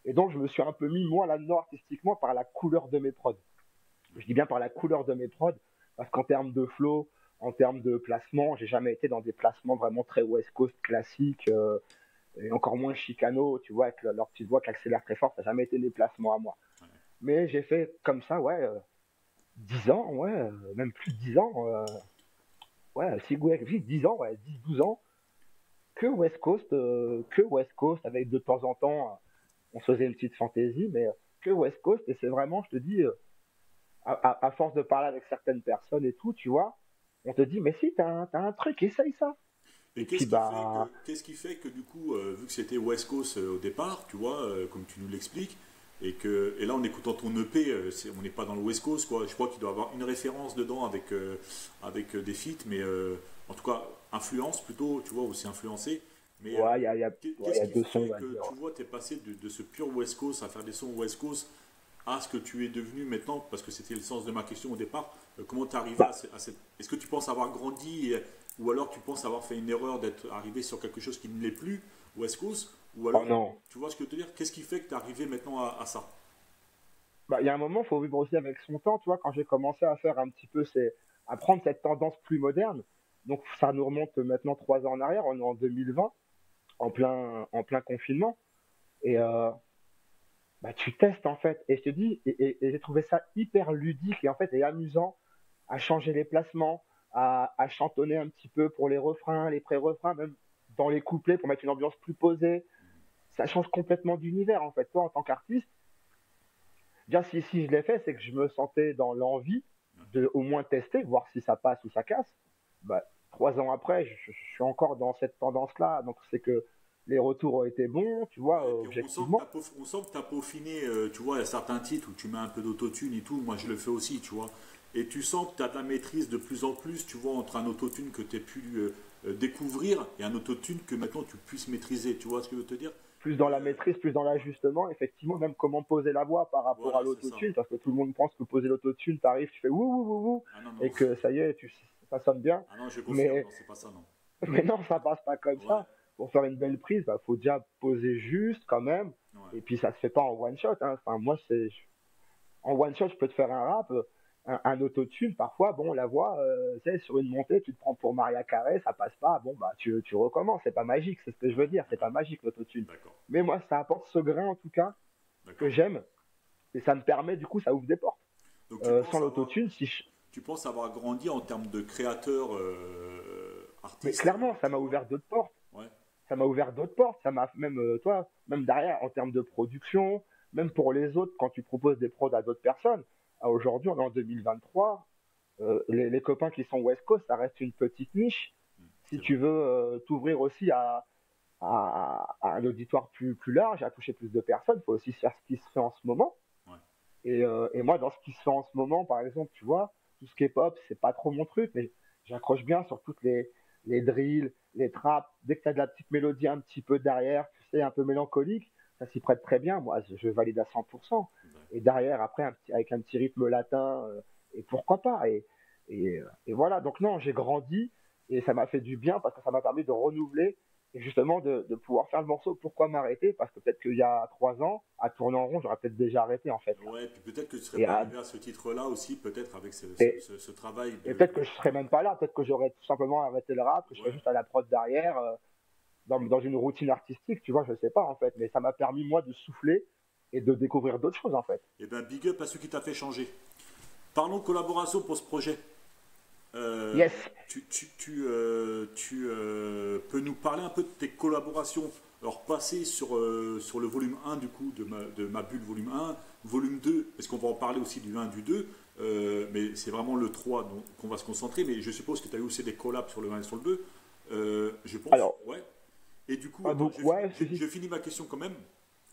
Et donc, je me suis un peu mis, moi, là-dedans, artistiquement, par la couleur de mes prods. Je dis bien par la couleur de mes prods, parce qu'en termes de flow, en termes de placement, j'ai jamais été dans des placements vraiment très West Coast classiques, euh, et encore moins chicano, tu vois, avec le- leur petite voix qui accélère très fort, ça n'a jamais été des placements à moi. Mais j'ai fait comme ça, ouais, euh, dix ans, ouais, euh, même plus de dix ans, euh, ouais, si, ouais, oui, dix ans, ouais, dix douze ans, que West Coast, euh, que West Coast, avec de temps en temps, euh, on se faisait une petite fantaisie, mais euh, que West Coast, et c'est vraiment, je te dis, euh, à, à- à force de parler avec certaines personnes et tout, tu vois, on te dit, mais si, t'as un, t'as un truc, essaye ça. Et Et puis, qu'est-ce qui fait bah, que, qu'est-ce qui fait que du coup, euh, vu que c'était West Coast euh, au départ, tu vois, euh, comme tu nous l'expliques, et que et là en écoutant ton E P, euh, c'est- on n'est pas dans le West Coast, quoi. Je crois qu'il doit y avoir une référence dedans avec euh, avec euh, des feats, mais euh, en tout cas influence plutôt, tu vois, aussi influencé. Mais euh, ouais, il y a, y a- qu'est- ouais, y qu'est-ce a qui deux sons, on fait va que dire. tu vois, t'es passé de, de ce pur West Coast à faire des sons West Coast à ce que tu es devenu maintenant, parce que c'était le sens de ma question au départ. Euh, comment tu es arrivé à, Bah, ce- à cette... Est-ce que tu penses avoir grandi et- ou alors tu penses avoir fait une erreur d'être arrivé sur quelque chose qui ne l'est plus, West Coast, ou oh alors, non. tu vois ce que je veux te dire? Qu'est-ce qui fait que tu es arrivé maintenant à, à ça? Bah, il y a un moment, il faut vivre aussi avec son temps, tu vois, quand j'ai commencé à faire un petit peu, c'est, à prendre cette tendance plus moderne. Donc, ça nous remonte maintenant trois ans en arrière, on est en deux mille vingt, en plein, en plein confinement. Et, euh, bah, tu testes, en fait. Et je te dis, et, et- et j'ai trouvé ça hyper ludique et, en fait, et amusant à changer les placements, à, à chantonner un petit peu pour les refrains, les pré-refrains, même dans les couplets pour mettre une ambiance plus posée. Ça change complètement d'univers, en fait. Toi, en tant qu'artiste, bien si, si je l'ai fait, c'est que je me sentais dans l'envie de au moins tester, voir si ça passe ou ça casse. Bah, trois ans après, je, je suis encore dans cette tendance-là. Donc, c'est que les retours ont été bons, tu vois, Ouais, et euh, puis on sent que objectivement. tu as, on sent que t'as peaufiné, euh, tu vois, il y a certains titres où tu mets un peu d'autotune et tout, moi je le fais aussi, tu vois. Et tu sens que tu as de la maîtrise de plus en plus, tu vois, entre un autotune que tu as pu euh, euh, découvrir et un autotune que maintenant tu puisses maîtriser, tu vois ce que je veux te dire? Plus dans la Euh, maîtrise, plus dans l'ajustement, effectivement, même comment poser la voix par rapport à voilà, c'est ça. l'autotune, parce que tout le monde pense que poser l'autotune, t'arrives, tu fais wouh, wouh, wouh, wouh, Ah non, non. et que ça y est, tu, ça sonne bien. Ah non, je confirme, Mais, non, c'est pas ça, non. mais non, ça passe pas comme Ouais, ça. Pour faire une belle prise, bah, faut déjà poser juste quand même. ouais. Et puis ça se fait pas en one shot, hein. Enfin, moi, c'est, en one shot, je peux te faire un rap, euh, un, un autotune, parfois, bon, la voix, euh, tu sais, sur une montée, tu te prends pour Maria Carey, ça passe pas, bon, bah, tu, tu recommences, c'est pas magique, c'est ce que je veux dire, c'est pas D'accord, magique l'autotune. d'accord, Mais moi, ça apporte ce grain, en tout cas, que d'accord. j'aime, et ça me permet, du coup, ça ouvre des portes. Donc tu Euh, sans penses avoir, l'autotune, si je... tu penses avoir grandi en termes de créateur euh, Mais artiste, clairement, euh, ça tu m'a vois? ouvert d'autres portes. Ouais, Ça m'a ouvert d'autres portes. Ça m'a même, euh, toi, même derrière, en termes de production, même pour les autres, quand tu proposes des prods à d'autres personnes. À aujourd'hui, on est en deux mille vingt-trois. Euh, les, les copains qui sont West Coast, ça reste une petite niche. Si c'est tu vrai. veux euh, t'ouvrir aussi à, à, à un auditoire plus, plus large, à toucher plus de personnes, il faut aussi faire ce qui se fait en ce moment. Ouais, Et, euh, et moi, dans ce qui se fait en ce moment, par exemple, tu vois, tout ce qui est pop, c'est pas trop mon truc, mais j'accroche bien sur toutes les, les drills, les traps. Dès que tu as de la petite mélodie un petit peu derrière, tu sais, un peu mélancolique, ça s'y prête très bien. Moi, je, je valide à cent pour cent. Et d'accord. derrière, après, un petit, avec un petit rythme latin, euh, et pourquoi pas. Et, et, euh, et voilà, donc non, j'ai grandi et ça m'a fait du bien parce que ça m'a permis de renouveler et justement de, de pouvoir faire le morceau. Pourquoi m'arrêter? Parce que peut-être qu'il y a trois ans, à tourner en rond, j'aurais peut-être déjà arrêté en fait là. Ouais, puis peut-être que tu serais Et, pas à- arrivé à ce titre-là aussi, peut-être avec ce, ce- et, ce- ce travail et de... peut-être que je serais même pas là, peut-être que j'aurais tout simplement arrêté le rap, que je serais Ouais, juste à la prod derrière, euh, dans, dans une routine artistique, tu vois, je sais pas en fait, mais ça m'a permis moi de souffler et de découvrir d'autres choses en fait. et ben big up à ce qui t'a fait changer. Parlons collaboration pour ce projet. Euh, Yes. tu tu, tu, euh, tu, euh, peux nous parler un peu de tes collaborations, alors passées sur, euh, sur le volume un du coup de ma, de ma bulle volume un, volume deux, parce qu'on va en parler aussi du un, du deux, euh, mais c'est vraiment le trois dont- qu'on va se concentrer, mais je suppose que tu as eu aussi des collabs sur le un et sur le deux, euh, je pense, Alors, ouais. Et du coup, ah, attends, donc je, ouais, je, si, si. je finis ma question quand même.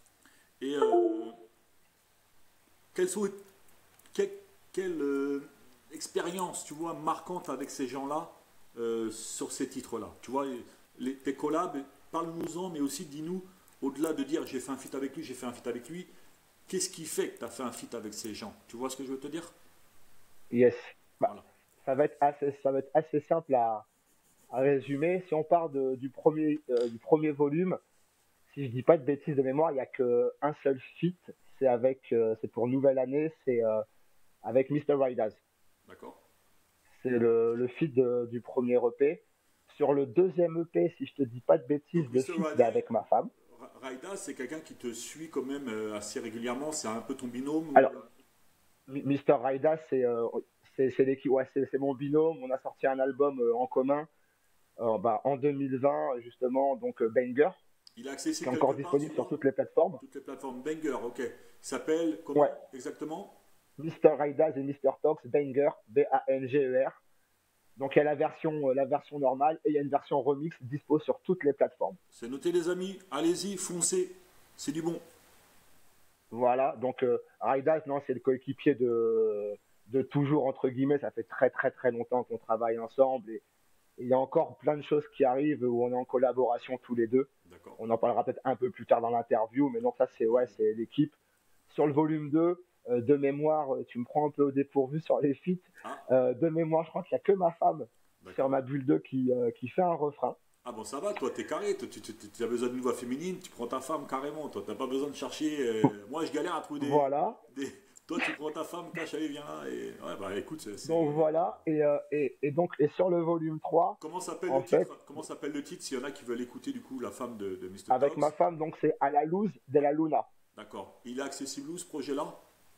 Et euh, quelles sont, quelle, quelle, euh, expérience, tu vois, marquante avec ces gens-là euh, sur ces titres-là? Tu vois, les, tes collabs, parle-nous-en, mais aussi dis-nous, au-delà de dire j'ai fait un feat avec lui, j'ai fait un feat avec lui, qu'est-ce qui fait que tu as fait un feat avec ces gens? Tu vois ce que je veux te dire? Yes. Bah, Voilà. ça va être assez, ça va être assez simple à, à résumer. Si on part de- du premier, euh, du premier volume, si je dis pas de bêtises de mémoire, il y a qu'un seul feat, c'est avec, euh, c'est pour nouvelle année, c'est euh, avec mister Ridaz. D'accord. C'est le, le feat de- du premier E P. Sur le deuxième E P, si je te dis pas de bêtises, Donc, le mister feat Ridaz, c'est avec ma femme. Ra- Raïda, c'est quelqu'un qui te suit quand même euh, assez régulièrement. C'est un peu ton binôme ou- Alors, Mi- mister Ridaz, c'est euh, c'est c'est l'équipe, ouais, c'est c'est mon binôme. On a sorti un album euh, en commun euh, bah, en deux mille vingt, justement, donc euh, Banger, Il est qui accessible est encore quelque part, tu disponible sur vois? toutes les plateformes. Toutes les plateformes Banger, ok. Il s'appelle comment Ouais, exactement? mister Ridaz et mister Tox, Banger, B A N G E R. Donc il y a la version, euh, la version normale et il y a une version remix dispo sur toutes les plateformes. C'est noté les amis, allez-y, foncez, c'est du bon. Voilà, donc euh, Ridaz, non, c'est le coéquipier de, de toujours, entre guillemets, ça fait très très très longtemps qu'on travaille ensemble et et il y a encore plein de choses qui arrivent où on est en collaboration tous les deux. D'accord. On en parlera peut-être un peu plus tard dans l'interview, mais donc ça c'est ouais, c'est l'équipe. Sur le volume deux, euh, de mémoire, euh, tu me prends un peu au dépourvu sur les feats. Ah, Euh, de mémoire, je crois qu'il n'y a que ma femme sur d'accord. ma bulle deux qui, euh, qui fait un refrain. Ah bon, ça va, toi, t'es carré, toi, tu, tu- tu- tu as besoin d'une voix féminine, tu prends ta femme carrément, toi, t'as pas besoin de chercher. euh, Moi, je galère à trouver des, Voilà. des- Toi, tu prends ta femme, cache, allez, viens là, et ouais, bah écoute, c'est. c'est- Donc voilà. Et, euh, et, et donc, et sur le volume trois, Comment s'appelle en le fait, titre? Comment s'appelle le titre s'il y en a qui veulent écouter du coup la femme de, de mister avec Tox? ma femme, donc c'est À la loose de la Luna. D'accord. Il est accessible où ce projet-là?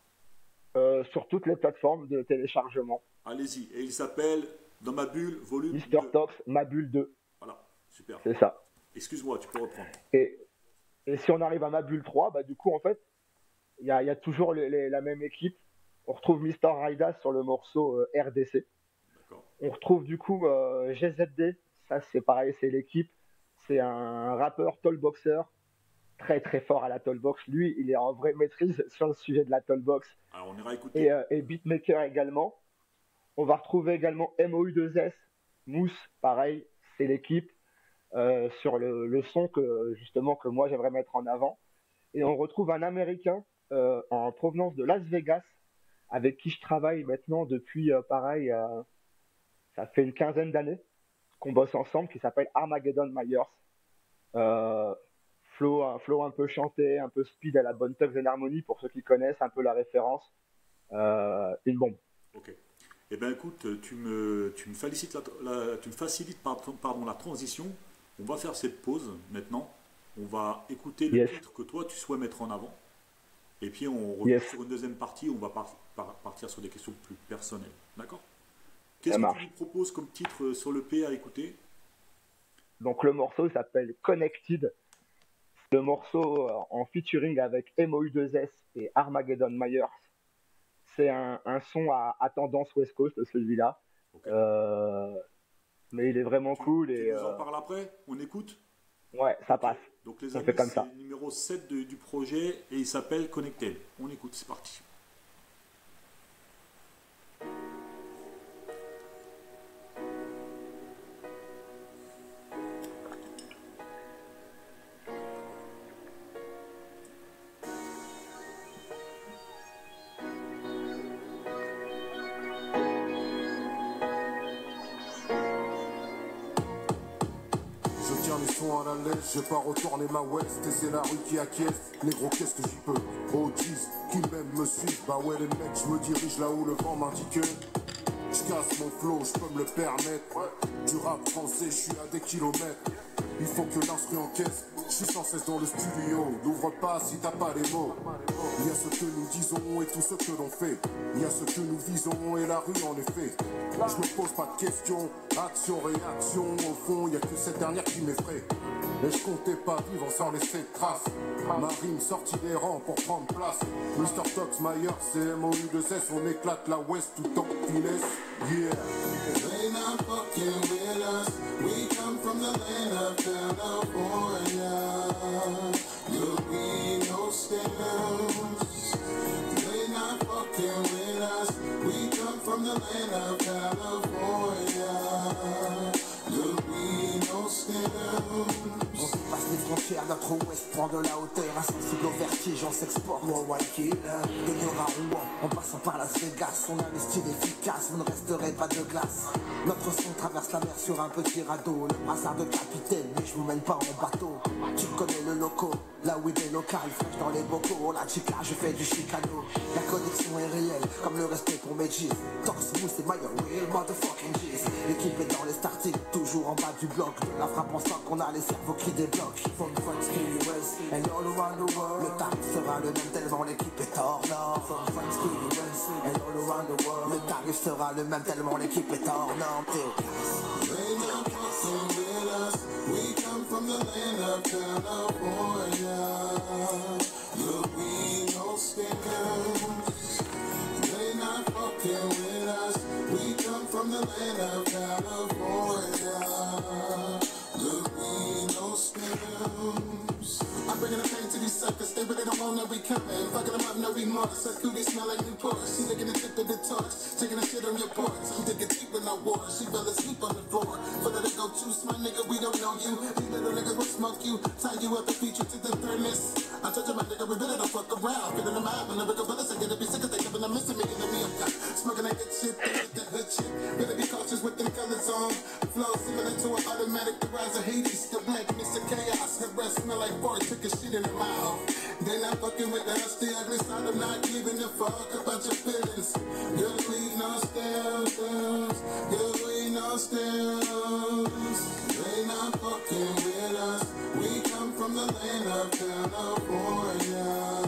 Euh, sur toutes les plateformes de téléchargement. Allez-y. Et il s'appelle Dans ma bulle, volume mister deux. Tox, ma bulle deux. Voilà, super. C'est ça. Excuse-moi, tu peux reprendre. Et, et si on arrive à ma bulle trois, bah du coup, en fait, il y a, il y a toujours les- les- la même équipe. On retrouve mister Ridaz sur le morceau euh, R D C. D'accord. On retrouve du coup euh, G Z D. Ça, c'est pareil, c'est l'équipe. C'est un rappeur tollboxer, très très fort à la tollbox. Lui, il est en vraie maîtrise sur le sujet de la tollbox. Alors on ira Et, écouter. euh, et beatmaker également. On va retrouver également M O U deux S, Mousse, pareil, c'est l'équipe euh, sur le, le son que justement que moi j'aimerais mettre en avant. Et on retrouve un Américain euh, en provenance de Las Vegas avec qui je travaille maintenant depuis euh, pareil, euh, ça fait une quinzaine d'années qu'on bosse ensemble, qui s'appelle Armageddon Myers. Euh, flow, un flow un peu chanté, un peu speed à la bonne Tugs and Harmony pour ceux qui connaissent un peu la référence. Euh, une bombe. Ok. Eh bien écoute, tu me, tu me facilites, la, la- tu me facilites pardon, pardon, la transition. On va faire cette pause maintenant. On va écouter le Yes. titre que toi tu souhaites mettre en avant. Et puis on revient Yes. sur une deuxième partie où on va par- par- partir sur des questions plus personnelles. D'accord? Ça Qu'est-ce que marche. tu nous proposes comme titre euh, sur le P à écouter? Donc le morceau s'appelle Connected. Le morceau euh, en featuring avec M O U deux S et Armageddon Myers. C'est un, un son à, à tendance West Coast, celui-là. Ok. Euh, mais il est vraiment Tu, cool tu et nous en euh, parles après? On écoute? ouais, ça Ok. passe. Donc les On amis, fait comme c'est ça. le numéro sept de- du projet et il s'appelle Connected. On écoute, c'est parti. Je tiens les sons à la laisse, j'ai pas retourné ma West et c'est la rue qui acquiesce. Négro, qu'est-ce que j'y peux? Oh jeez, qui même me suivent? Bah ouais les mecs, je me dirige là où le vent m'indique que je casse mon flow, je peux me le permettre. Du rap français, je suis à des kilomètres. Il faut que l'instru encaisse, je suis sans cesse dans le studio. N'ouvre pas si t'as pas les mots. Il y a ce que nous disons et tout ce que l'on fait. Il y a ce que nous visons et la rue en effet. Je me pose pas de questions, action, réaction. Au fond, il y a que cette dernière qui m'effraie. Et je comptais pas vivre sans laisser de traces. Ma rime sortie des rangs pour prendre place. mister Tox, Myers, c'est M O U deux S. On éclate la West tout en finesse. Yeah. They not fucking with us. We come from the land of California. You'll be no stems. They not fucking with us. We come from the land of California. You'll be no stems. On se passe les frontières, notre ouest prend de la hauteur, insensible au vertige, on s'exporte. Worldwide killer, de Lyon à Rouen, en passant par Las Vegas, on a un style efficace, vous ne resterez pas de glace. Notre son traverse la mer sur un petit radeau, le brassard de capitaine, mais je vous mène pas en bateau. Tu connais le loco, là où il est local, fraîche dans les bocaux, la chica, je fais du chicano. La connexion est réelle, comme le respect pour mes G's. Torse mou, c'est my real motherfucking G's. L'équipe est dans les starting, toujours en bas du bloc. De la frappe en stock, on a les cerveaux qui débloquent. From France to U S, and all around the world. Le tarif sera le même tellement l'équipe est hors norme. From France to U S, and all around the world. Le tarif sera le même tellement l'équipe est hors norme. They not fucking with us. We come from the land of California. Look, we no stickers. They not fucking with us. We come from the land of California. Look, we no stickers. I'm bringing the pain to these suckers, they really don't want no recoming. Fucking them up, no remorse. Her cooties smell like Newport. She licking the tip of the torch, taking a shit on your porch. You dig it deep with no water, she fell asleep on the floor. But let it go too, my nigga, we don't know you. These little niggas will smoke you, tie you up the feature to the furnace. I told you my nigga, we really don't fuck around. Feeling them out, when the bigger bullets, I get to be sick of thinking, but I'm missing me, giving me a cut. Smoking that good shit, they get that hood shit. Better be cautious with them colors on. Flow similar to an automatic, the rise of Hades. The black mix of chaos, her breath smell like fart, took a shit in her mouth. They not fucking with us, the ugly side of not giving a fuck about your feelings. Girl, we no stills, girl, we no stills. They not fucking with us, we come from the land of California.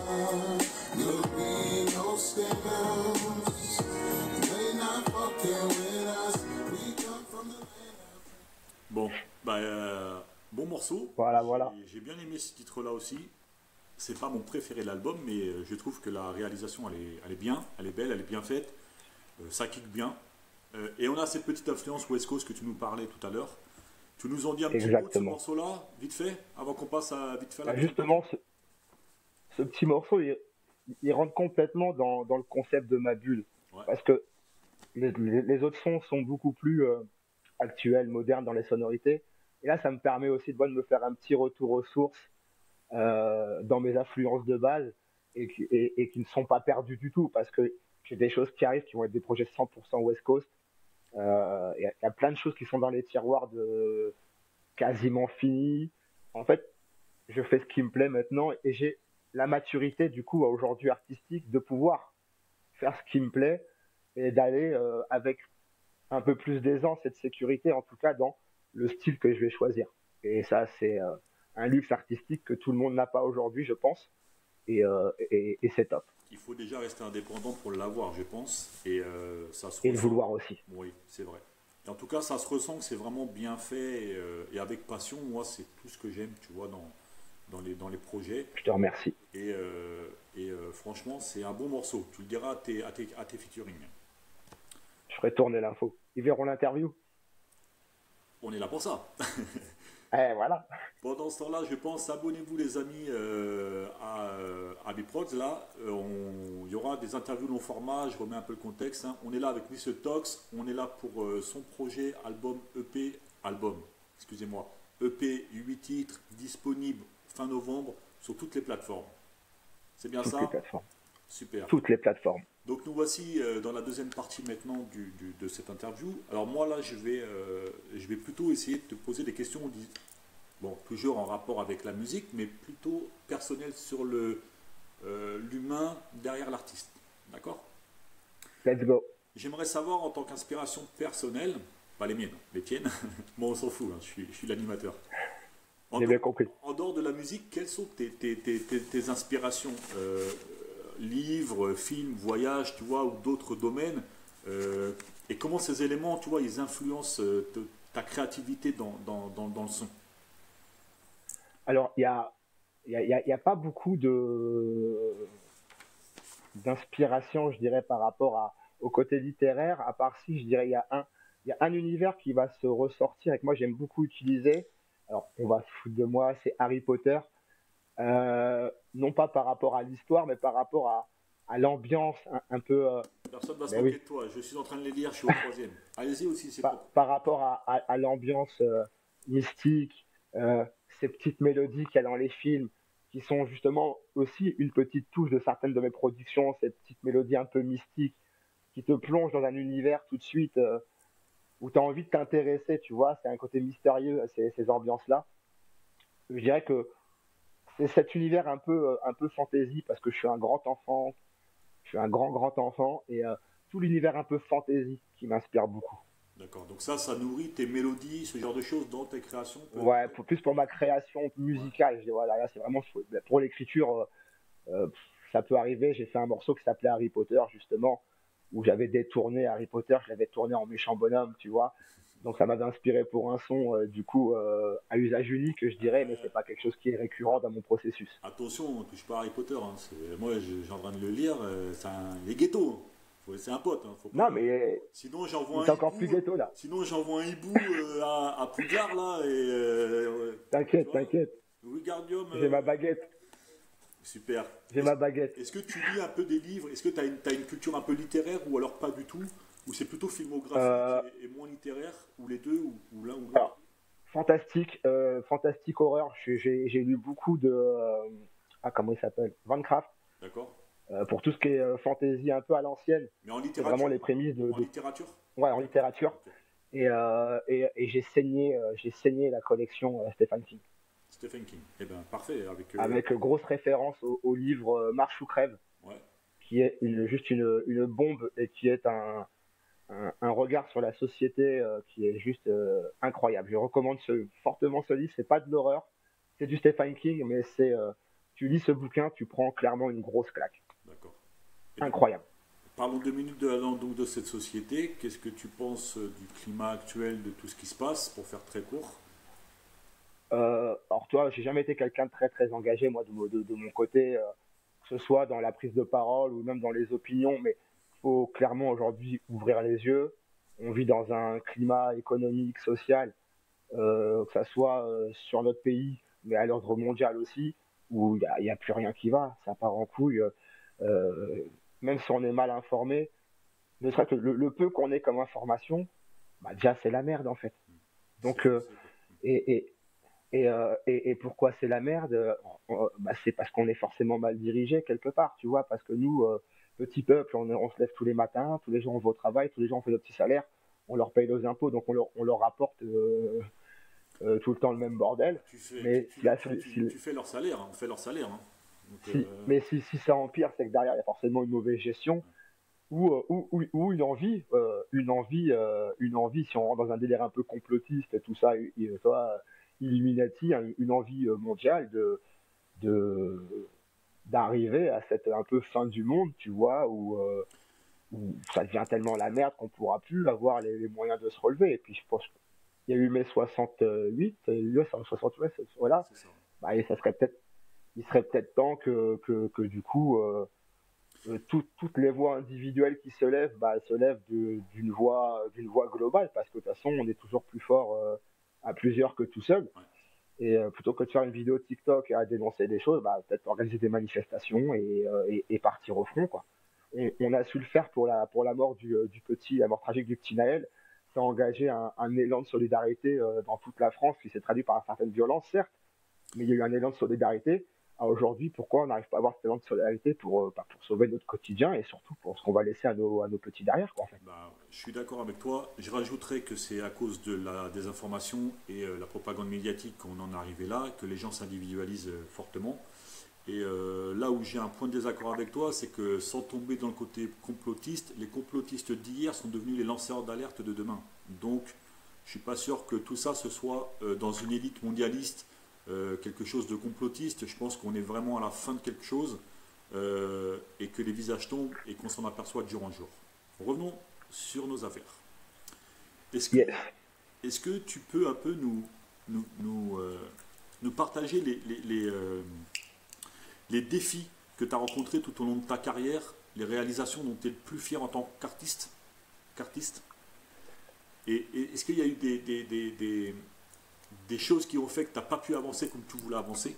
Girl, we no stills. They not fucking with us, we come from the land of... Bon, bah, euh, bon morceau. Voilà, voilà. J'ai bien aimé ce titre-là aussi. C'est pas mon préféré de l'album, mais je trouve que la réalisation, elle est, elle est bien, elle est belle, elle est bien faite. Euh, ça kick bien. Euh, et on a cette petite influence West Coast que tu nous parlais tout à l'heure. Tu nous en dis un petit mot de ce morceau-là, vite fait, avant qu'on passe à vite fait à la bah, Justement, ce, ce petit morceau, il, il rentre complètement dans, dans le concept de ma bulle. Ouais. Parce que les, les, les autres sons sont beaucoup plus euh, actuels, modernes dans les sonorités. Et là, ça me permet aussi de, de me faire un petit retour aux sources euh, dans mes influences de base et, et, et qui ne sont pas perdues du tout. Parce que j'ai des choses qui arrivent qui vont être des projets cent pour cent West Coast. Il euh, y, y a plein de choses qui sont dans les tiroirs de quasiment finis. En fait, je fais ce qui me plaît maintenant et j'ai la maturité du coup aujourd'hui artistique de pouvoir faire ce qui me plaît et d'aller euh, avec un peu plus d'aisance et de sécurité en tout cas dans le style que je vais choisir. Et ça c'est euh, un luxe artistique que tout le monde n'a pas aujourd'hui, je pense, et, euh, et, et c'est top. Il faut déjà rester indépendant pour l'avoir, je pense, et euh, ça se et le vouloir aussi. Oui, c'est vrai. Et en tout cas, ça se ressent que c'est vraiment bien fait et, euh, et avec passion. Moi, c'est tout ce que j'aime, tu vois, dans, dans, les, dans les projets. Je te remercie. Et, euh, et euh, franchement, c'est un bon morceau. Tu le diras à tes, à tes, à tes featuring. Je ferai tourner l'info. Ils verront l'interview. On est là pour ça. Eh, voilà. Pendant ce temps-là, je pense, abonnez-vous les amis euh, à, à Biprods. Là, euh, on, il y aura des interviews long format. Je remets un peu le contexte. Hein. On est là avec mister Tox. On est là pour euh, son projet album E P, album, excusez-moi, E P huit titres disponible fin novembre sur toutes les plateformes. C'est bien toutes ça? Toutes les plateformes. Super. Toutes les plateformes. Donc nous voici euh, dans la deuxième partie maintenant du, du, de cette interview. Alors moi là, je vais, euh, je vais plutôt essayer de te poser des questions, bon, toujours en rapport avec la musique, mais plutôt personnelles sur le, euh, l'humain derrière l'artiste. D'accord? Let's go. J'aimerais savoir en tant qu'inspiration personnelle, pas les miennes, les tiennes, moi on s'en fout, hein, je suis, je suis l'animateur. J'ai bien compris. En dehors de la musique, quelles sont tes, tes, tes, tes, tes inspirations euh, livres, films, voyages, tu vois, ou d'autres domaines, euh, et comment ces éléments, tu vois, ils influencent euh, te, ta créativité dans, dans, dans, dans le son? Alors, il y a, y, a, y, a, y a pas beaucoup de d'inspiration, je dirais, par rapport à, au côté littéraire, à part si, je dirais, il y a un, il y a un univers qui va se ressortir et que moi, j'aime beaucoup utiliser. Alors, on va se foutre de moi, c'est Harry Potter. Euh, non pas par rapport à l'histoire, mais par rapport à, à l'ambiance un, un peu... Euh, Personne ne va se moquer oui. de toi, je suis en train de les lire, je suis au troisième. Allez-y aussi, c'est par, par rapport à, à, à l'ambiance euh, mystique, euh, ces petites mélodies qu'il y a dans les films, qui sont justement aussi une petite touche de certaines de mes productions, ces petites mélodies un peu mystiques, qui te plongent dans un univers tout de suite euh, où tu as envie de t'intéresser, tu vois, c'est un côté mystérieux, ces, ces ambiances-là. Je dirais que c'est cet univers un peu, euh, un peu fantasy, parce que je suis un grand enfant, je suis un grand, grand enfant, et euh, tout l'univers un peu fantasy qui m'inspire beaucoup. D'accord. Donc ça, ça nourrit tes mélodies, ce genre de choses dans tes créations. peut- Ouais, pour, plus pour ma création Ouais. musicale, je dis, voilà, là, c'est vraiment pour l'écriture, euh, euh, ça peut arriver. J'ai fait un morceau qui s'appelait Harry Potter, justement, où j'avais détourné Harry Potter, je l'avais tourné en méchant bonhomme, tu vois. Donc ça m'avait inspiré pour un son, euh, du coup, euh, à usage unique, je dirais, mais c'est pas quelque chose qui est récurrent dans mon processus. Attention, on touche pas à Harry Potter. Hein. C'est- Moi, je- j'ai en train de le lire. euh, C'est un... Les ghettos. Faut laisser un pote. Hein. Faut Non, pas... mais Sinon, j'envoie c'est un encore plus hibou. ghetto, là. Sinon, j'envoie un hibou euh, à, à Poudlard, là. Et, euh, ouais. Tu T'inquiète, vois, t'inquiète. Wingardium. J'ai ma euh, baguette, Super. j'ai Est-ce ma baguette. est-ce que tu lis un peu des livres? Est-ce que tu as une, t'as une culture un peu littéraire ou alors pas du tout? Ou c'est plutôt Euh, filmographique et, et moins littéraire? Ou les deux? Ou, ou l'un ou l'autre? alors, fantastique, euh, fantastique horreur. J'ai j'ai- j'ai lu beaucoup de, euh, ah, comment il s'appelle? Vancraft. D'accord. Euh, pour tout ce qui est euh, fantasy un peu à l'ancienne. Mais en C'est vraiment littérature? les prémices de, En de littérature? ouais, en D'accord. littérature. Ok. Et, euh, et, et j'ai saigné, euh, j'ai saigné la collection euh, Stephen King, Stephen King. Eh ben, parfait. Avec. euh, avec euh, grosse référence au, au livre euh, Marche ou crève, Ouais. qui est une, juste une, une bombe et qui est un, un, un regard sur la société euh, qui est juste euh, incroyable. Je recommande ce, fortement ce livre. C'est pas de l'horreur, c'est du Stephen King, mais c'est, euh, tu lis ce bouquin, tu prends clairement une grosse claque. D'accord. Et donc, Incroyable. parlons deux minutes de, donc, de cette société. Qu'est-ce que tu penses euh, du climat actuel, de tout ce qui se passe, pour faire très court? Euh, alors toi, j'ai jamais été quelqu'un de très très engagé moi de, mo- de, de mon côté, euh, que ce soit dans la prise de parole ou même dans les opinions, mais il faut clairement aujourd'hui ouvrir les yeux. On vit dans un climat économique, social, euh, que ça soit euh, sur notre pays, mais à l'ordre mondial aussi, où il n'y a, il y a plus rien qui va, ça part en couille. Euh, même si on est mal informé, ne serait-ce que le, le peu qu'on ait comme information, bah déjà c'est la merde en fait. C'est Donc, euh, c'est- et, et, et, euh, et, et pourquoi c'est la merde? Euh, euh, bah, c'est parce qu'on est forcément mal dirigé quelque part, tu vois, parce que nous, euh, petit peuple, on, est- on se lève tous les matins, tous les jours on va au travail, tous les jours on fait notre petit salaire, on leur paye nos impôts, donc on leur, on leur rapporte euh, euh, tout le temps le même bordel. Tu fais, tu, Mais tu- si, la tu- sol- tu- si- tu fais leur salaire, hein, on fait leur salaire. Hein. Donc, si- euh, mais si, si ça empire, c'est que derrière il y a forcément une mauvaise gestion ou, euh, ou, ou, ou une envie, euh, une envie, euh, une envie, si on rentre dans un délire un peu complotiste et tout ça, et- et, tu vois, Illuminati, hein, une envie euh, mondiale de, de d'arriver à cette un peu fin du monde, tu vois, où, euh, où ça devient tellement la merde qu'on pourra plus avoir les, les moyens de se relever. Et puis je pense qu'il y a eu mai soixante-huit, euh, ouais, soixante-huit, c'est- voilà, c'est ça. bah, et ça serait peut-être, il serait peut-être temps que, que, que du coup, euh, euh, tout- toutes les voix individuelles qui se lèvent, bah, elles se lèvent de- d'une voix, d'une voix globale, parce que de toute façon, on est toujours plus fort euh, à plusieurs que tout seul. Ouais. Et euh, plutôt que de faire une vidéo TikTok et à dénoncer des choses, bah, peut-être organiser des manifestations et, euh, et, et partir au front, quoi. On, on a su le faire pour la, pour la mort du, euh, du petit, la mort tragique du petit Naël. Ça a engagé un, un élan de solidarité euh, dans toute la France qui s'est traduit par une certaine violence, certes, mais il y a eu un élan de solidarité. À aujourd'hui, pourquoi on n'arrive pas à avoir cet élan de solidarité pour, euh, bah, pour sauver notre quotidien et surtout pour ce qu'on va laisser à nos, à nos petits derrière, quoi, en fait. Bah, je suis d'accord avec toi. Je rajouterais que c'est à cause de la désinformation et euh, la propagande médiatique qu'on en est arrivé là, que les gens s'individualisent euh, fortement. Et euh, là où j'ai un point de désaccord avec toi, c'est que sans tomber dans le côté complotiste, les complotistes d'hier sont devenus les lanceurs d'alerte de demain. Donc, je suis pas sûr que tout ça ce soit euh, dans une élite mondialiste euh, quelque chose de complotiste. Je pense qu'on est vraiment à la fin de quelque chose euh, et que les visages tombent et qu'on s'en aperçoit de jour en jour. Revenons sur nos affaires. Est-ce que, Yes. est-ce que tu peux un peu nous, nous, nous, euh, nous partager les, les, les, euh, les défis que tu as rencontrés tout au long de ta carrière, les réalisations dont tu es le plus fier en tant qu'artiste, qu'artiste et, et est-ce qu'il y a eu des, des, des, des, des choses qui ont fait que tu n'as pas pu avancer comme tu voulais avancer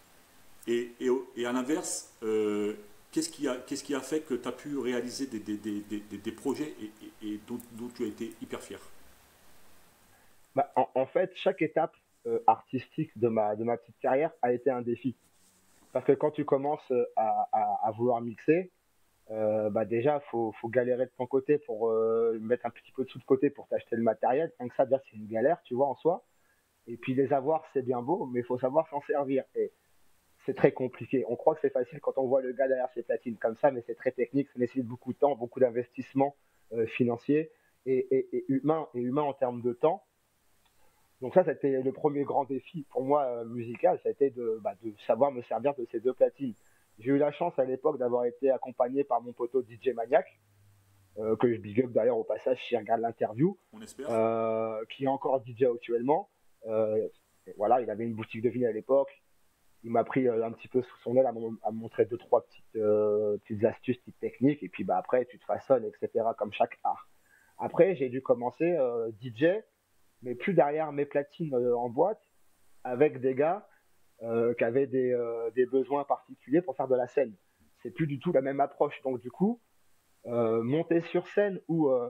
et, et, et à l'inverse, euh, qu'est-ce qui, a, qu'est-ce qui a fait que tu as pu réaliser des, des, des, des, des projets et, et, et dont, dont tu as été hyper fier? Bah, en, en fait, chaque étape euh, artistique de ma, de ma petite carrière a été un défi. Parce que quand tu commences à, à, à vouloir mixer, euh, bah déjà, faut, faut galérer de ton côté pour euh, mettre un petit peu de sous de côté pour t'acheter le matériel. Rien que ça, déjà, c'est une galère, tu vois, en soi. Et puis les avoir, c'est bien beau, mais il faut savoir s'en servir. Et c'est très compliqué. On croit que c'est facile quand on voit le gars derrière ses platines comme ça, mais c'est très technique. Ça nécessite beaucoup de temps, beaucoup d'investissement euh, financier et, et, et humain, et humain en termes de temps. Donc ça, c'était le premier grand défi pour moi euh, musical, ça a été de, bah, de savoir me servir de ces deux platines. J'ai eu la chance à l'époque d'avoir été accompagné par mon poteau D J Maniac, euh, que je big up d'ailleurs au passage si je regarde l'interview, On espère. euh, qui est encore D J actuellement. Euh, et voilà, il avait une boutique de vinyle à l'époque. Il m'a pris euh, un petit peu sous son aile à, mon- à me montrer deux trois petites, euh, petites astuces, petites techniques, et puis bah après tu te façonnes, et cetera. Comme chaque art. Après, j'ai dû commencer euh, D J, mais plus derrière mes platines euh, en boîte, avec des gars euh, qui avaient des, euh, des besoins particuliers pour faire de la scène. C'est plus du tout la même approche. Donc du coup, euh, monter sur scène ou euh,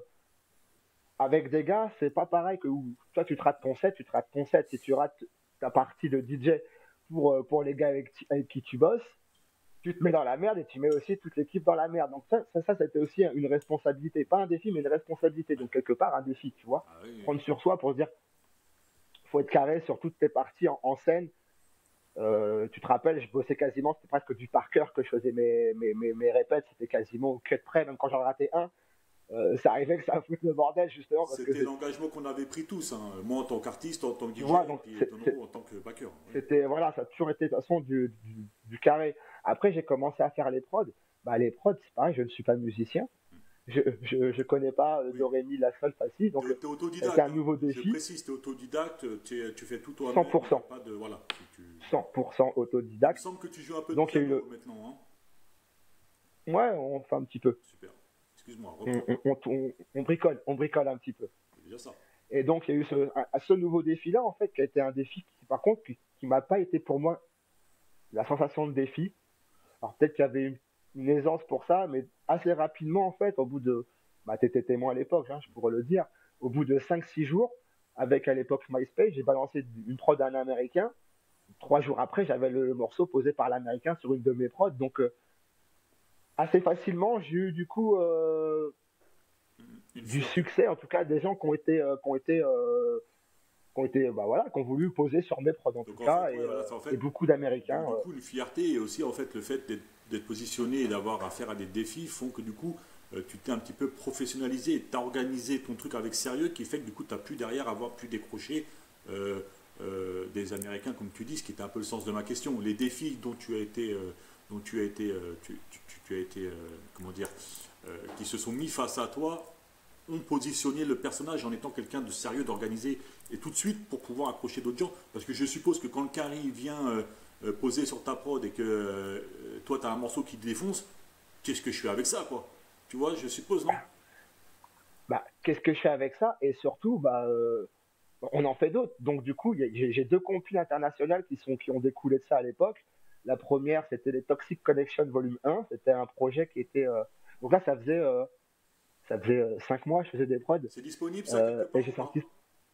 avec des gars, c'est pas pareil que où, toi tu te rates ton set, tu te rates ton set. Si tu rates ta partie de D J pour, euh, pour les gars avec, ti- avec qui tu bosses, tu te mets dans la merde et tu mets aussi toute l'équipe dans la merde. Donc ça, ça, ça c'était aussi une responsabilité. Pas un défi, mais une responsabilité. Donc quelque part un défi, tu vois. Ah oui, Prendre sur soi pour se dire, faut être carré sur toutes tes parties en, en scène. Euh, tu te rappelles, je bossais quasiment, c'était presque du par cœur que je faisais mes, mes, mes, mes répètes, c'était quasiment au cut près, même quand j'en ratais un, euh, ça arrivait que ça foute le bordel justement. Parce que c'était c'est- l'engagement qu'on avait pris tous. Hein. Moi en tant qu'artiste, en tant que tu D J, vois, et donc puis c'est- c'est- Donoro en tant que backer. Ouais. c'était, voilà, ça a toujours été de toute façon du, du, du carré. Après, j'ai commencé à faire les prods. Bah, les prods, c'est pareil, je ne suis pas musicien. Je, je, je connais pas euh, Oui. do, ré, mi, la, sol, fa, si. Donc, T'es t'es autodidacte. c'était un hein. nouveau Je défi, précise, t'es autodidacte, t'es- tu fais tout toi-même. cent pour cent. y a Pas de, voilà. Tu- tu- cent pour cent Il me autodidacte. semble que tu joues un peu de Donc, il y a eu piano le. maintenant. Hein. Ouais, on fait un petit peu. Super. Excuse-moi, On, reprends. on, on, on- on bricole, on bricole un petit peu. C'est déjà ça. Et donc, il y a eu ce, un- ce nouveau défi-là, en fait, qui a été un défi qui, par contre, qui, qui m'a pas été pour moi la sensation de défi. Alors, peut-être qu'il y avait une, une aisance pour ça, mais assez rapidement, en fait, au bout de, bah, t'étais témoin à l'époque, hein, je pourrais le dire, au bout de cinq six jours, avec à l'époque MySpace, j'ai balancé une prod à un Américain. Trois jours après, j'avais le morceau posé par l'Américain sur une de mes prods. Donc, euh, assez facilement, j'ai eu du coup euh, Une du fois- succès, en tout cas, des gens qui ont été, euh, qui ont été, euh, qui ont été, bah voilà, qui ont voulu poser sur mes prods en Donc, tout en cas, fait, et, ouais, voilà, euh, c'est en fait- et beaucoup d'Américains. Donc, euh, du coup, une fierté et aussi en fait le fait d'être d'être positionné et d'avoir affaire à des défis font que du coup euh, tu t'es un petit peu professionnalisé et t'as organisé ton truc avec sérieux qui fait que du coup tu as pu derrière avoir pu décrocher euh, euh, des Américains comme tu dis, ce qui était un peu le sens de ma question. Les défis dont tu as été, euh, dont tu as été, euh, tu, tu- tu- tu as été, euh, comment dire, euh, qui se sont mis face à toi ont positionné le personnage en étant quelqu'un de sérieux, d'organisé, et tout de suite pour pouvoir accrocher d'autres gens. Parce que je suppose que quand le Carry vient euh, euh, poser sur ta prod et que euh, toi tu as un morceau qui te défonce, qu'est-ce que je fais avec ça, quoi? Tu vois, je suppose, non? bah, qu'est-ce que je fais avec ça? Et surtout, bah, euh, on en fait d'autres. Donc, du coup, il y a- j'ai j'ai deux compiles internationales qui, sont, qui ont découlé de ça à l'époque. La première, c'était les Toxic Connection Volume un. C'était un projet qui était. euh, Donc là, ça faisait, euh, ça faisait euh, cinq mois, je faisais des prods. C'est disponible ça Euh, quelque part et j'ai ou pas? sorti.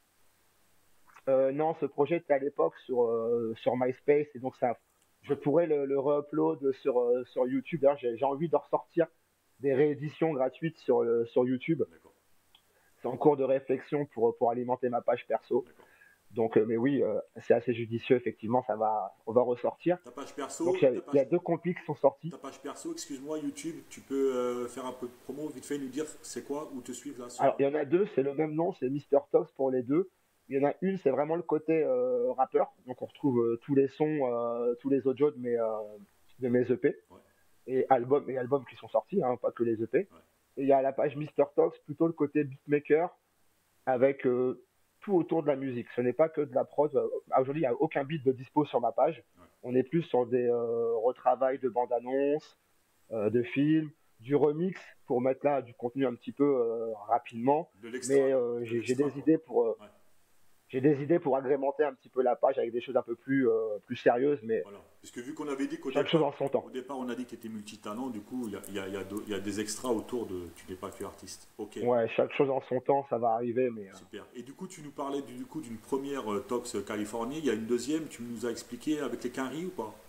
Euh, non, ce projet était à l'époque sur, euh, sur MySpace. Et donc, ça, je pourrais le, le re-upload sur, euh, sur YouTube. D'ailleurs, j'ai j'ai envie de ressortir des rééditions gratuites sur, le- sur YouTube. D'accord, C'est en cours de réflexion pour, pour alimenter ma page perso. d'accord. Donc, euh, mais oui, euh, c'est assez judicieux, effectivement, ça va, on va ressortir. Ta page perso, Donc, il y, a- ta il y a page, deux complis qui sont sortis. ta page perso, excuse-moi, YouTube, tu peux euh, faire un peu de promo, vite fait, nous dire c'est quoi, où te suivre là sur- Alors, il y en a deux, c'est le même nom, c'est Mister Tox pour les deux. Il y en a une, c'est vraiment le côté euh, rappeur. Donc, on retrouve euh, tous les sons, euh, tous les audios de mes, euh, de mes E P Ouais. et albums, et albums qui sont sortis, hein, pas que les E P. Et il y a la page Mister Tox, plutôt le côté beatmaker, avec euh, tout autour de la musique. Ce n'est pas que de la prod. Euh, Aujourd'hui, il n'y a aucun beat de dispo sur ma page. Ouais. On est plus sur des euh, retravails de bandes-annonces, euh, de films, du remix pour mettre là du contenu un petit peu euh, rapidement. de l'extra. Mais euh, de j'ai j'ai l'extra, des quoi. idées pour. euh, Ouais. j'ai des idées pour agrémenter un petit peu la page avec des choses un peu plus, euh, plus sérieuses, mais Voilà. Parce que vu qu'on avait dit qu'au chaque chose en départ, son temps. au départ, on a dit que tu étais multitalent, du coup, il y a, il y a- il y a de- il y a des extras autour de tu n'es pas que artiste. Ok, Ouais, chaque chose en son temps, ça va arriver, mais euh, super. Et du coup, tu nous parlais du, du coup d'une première euh, Tox Californie. Il y a une deuxième, tu nous as expliqué avec les Quinry ou pas?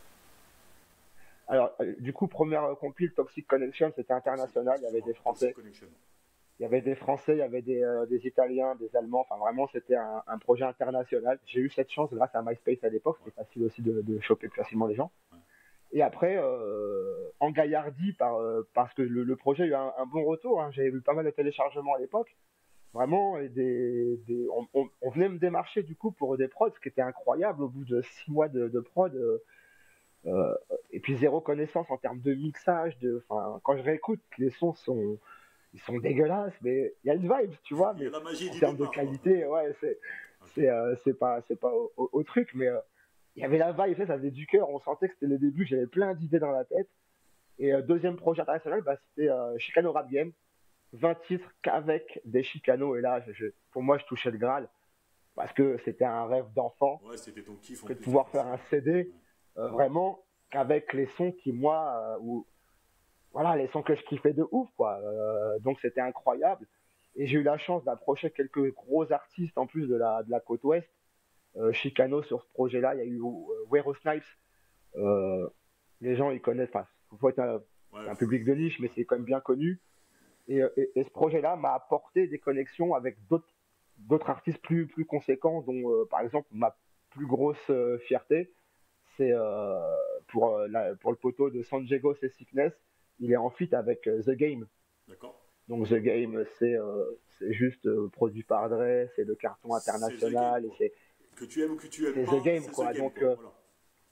alors euh, du coup, première euh, compile Toxic Connection, c'était Toxic, international, il y avait excuse-moi, des Toxic Français, Connection. il y avait des Français, il y avait des, euh, des Italiens, des Allemands, enfin vraiment c'était un, un projet international. J'ai eu cette chance grâce à MySpace à l'époque, Ouais, c'était facile aussi de, de choper plus facilement les gens. ouais. Et après, euh, engaillardi par, euh, parce que le, le projet a eu un, un bon retour, hein. J'avais eu pas mal de téléchargements à l'époque. Vraiment, et des, des, on, on- on venait me démarcher du coup pour des prods, ce qui était incroyable au bout de six mois de, de prod. euh, euh, et puis zéro connaissance en termes de mixage. De, enfin, quand je réécoute, les sons sont, ils sont dégueulasses, mais il y a une vibe, tu vois. Il y a Mais la magie en du termes de départ, quoi. qualité, ouais, c'est, Ok. c'est, euh, c'est pas, c'est pas au, au- au truc, mais euh, il y avait la vibe, ça faisait du cœur. On sentait que c'était le début. J'avais plein d'idées dans la tête. Et euh, deuxième projet international, bah, c'était euh, Chicano Rap Game. vingt titres qu'avec des chicanos. Et là, je- je- pour moi, je touchais le Graal parce que c'était un rêve d'enfant Ouais, c'était ton kiff en que de plus, pouvoir faire forcément. un C D Ouais. euh, vraiment qu'avec les sons qui, moi, euh, ou voilà, les sons que je kiffais de ouf, quoi. Euh, donc, c'était incroyable. Et j'ai eu la chance d'approcher quelques gros artistes en plus de la, de la côte ouest. Euh, Chicano sur ce projet-là, il y a eu euh, Wero Snipes. Euh, les gens, ils connaissent, enfin, faut être un, Ouais, c'est un f- public de niche, mais ouais. c'est quand même bien connu. Et, euh, et- et ce projet-là m'a apporté des connexions avec d'autres d'autres artistes plus plus conséquents, dont euh, par exemple ma plus grosse euh, fierté, c'est euh, pour euh, la- pour le poteau de San Diego, c'est Sickness. Il est en feat avec euh, The Game. D'accord. Donc The Game, c'est euh, c'est juste euh, produit par Dre, c'est le carton C'est The Game, international et quoi. c'est Que tu aimes ou que tu aimes c'est The pas, Game, c'est The quoi. Game, Donc quoi. euh, Voilà.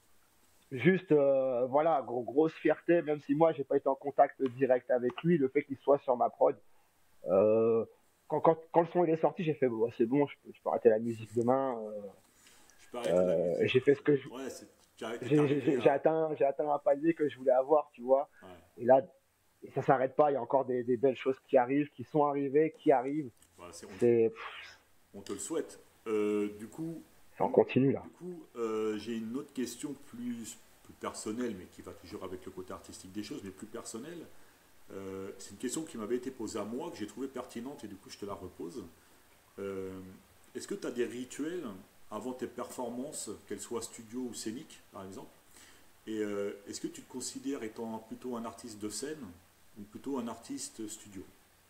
juste euh, voilà, gros- grosse fierté, même si moi j'ai pas été en contact direct avec lui, le fait qu'il soit sur ma prod. Euh, quand, quand, quand le son il est sorti, j'ai fait bon, c'est bon, je peux, je peux arrêter la musique demain. Euh, Tu peux arrêter la euh, et musique. j'ai fait ce que je, Ouais, c'est... tu arrêtes- t'es j'ai, j'ai, arrivé j'ai j'ai à... atteint, j'ai atteint un palier que je voulais avoir, tu vois. Ouais. Et là, et ça s'arrête pas. Il y a encore des, des belles choses qui arrivent, qui sont arrivées, qui arrivent. Voilà, c'est... On, C'est, pff, on te le souhaite. Euh, du coup, ça en continue là. du coup euh, j'ai une autre question plus, plus personnelle, mais qui va toujours avec le côté artistique des choses, mais plus personnelle. Euh, c'est une question qui m'avait été posée à moi, que j'ai trouvée pertinente, et du coup, je te la repose. Euh, Est-ce que tu as des rituels avant tes performances, qu'elles soient studio ou scéniques, par exemple? Et euh, est-ce que tu te considères étant plutôt un artiste de scène ou plutôt un artiste studio?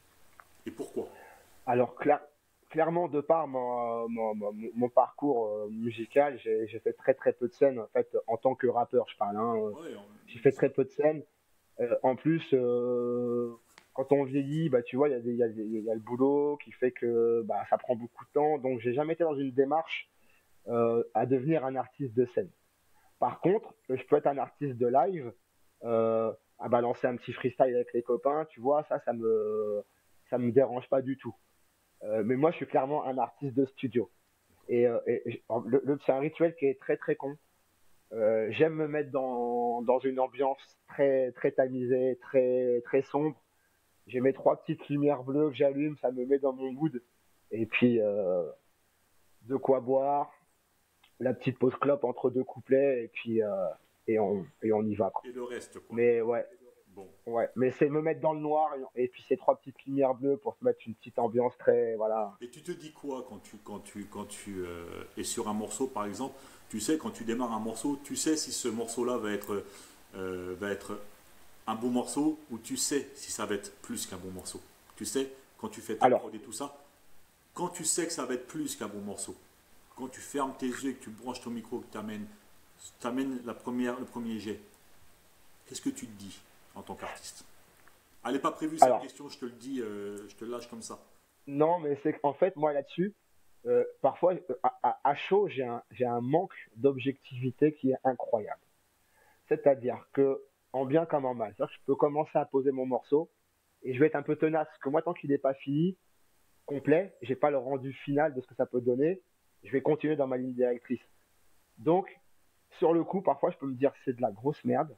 Et pourquoi? Alors cla- clairement, de par mon, mon, mon, mon parcours euh, musical, j'ai, j'ai fait très très peu de scènes en fait en tant que rappeur, je parle. Hein. Ouais, J'ai on- fait très peu de scènes. Euh, en plus, euh, quand on vieillit, bah, tu vois, il y, a des- il y, a des- il y a le boulot qui fait que bah, ça prend beaucoup de temps. Donc, j'ai jamais été dans une démarche euh, à devenir un artiste de scène. Par contre, je peux être un artiste de live, euh, à balancer un petit freestyle avec les copains, tu vois, ça, ça me, ça me dérange pas du tout. Euh, mais moi, je suis clairement un artiste de studio. Et, euh, et- et le, le- c'est un rituel qui est très très con. Euh, j'aime me mettre dans, dans une ambiance très très tamisée, très très sombre. J'ai mes trois petites lumières bleues que j'allume, ça me met dans mon mood. Et puis euh, de quoi boire, la petite pause clope entre deux couplets et puis euh, et on et on y va quoi. Et le reste, quoi. Mais ouais, Bon. ouais, mais c'est me mettre dans le noir et, et puis ces trois petites lumières bleues pour se mettre une petite ambiance très voilà. Et tu te dis quoi quand tu, quand tu, quand tu euh, es sur un morceau, par exemple? Tu sais, quand tu démarres un morceau, tu sais si ce morceau-là va être, euh, va être un bon morceau ou tu sais si ça va être plus qu'un bon morceau. Tu sais, quand tu fais ta Alors, prod et tout ça, quand tu sais que ça va être plus qu'un bon morceau, quand tu fermes tes yeux et que tu branches ton micro, que tu amènes, la première, le premier jet, qu'est-ce que tu te dis en tant qu'artiste? Elle n'est pas prévue cette alors question, je te le dis, euh, je te le lâche comme ça. non, mais c'est qu'en fait moi là-dessus, euh, parfois euh, à, à- à chaud j'ai un j'ai un manque d'objectivité qui est incroyable. C'est-à-dire que en bien comme en mal, c'est-à-dire que je peux commencer à poser mon morceau et je vais être un peu tenace parce que moi tant qu'il n'est pas fini, complet, j'ai pas le rendu final de ce que ça peut donner, je vais continuer dans ma ligne directrice. Donc sur le coup, parfois je peux me dire c'est de la grosse merde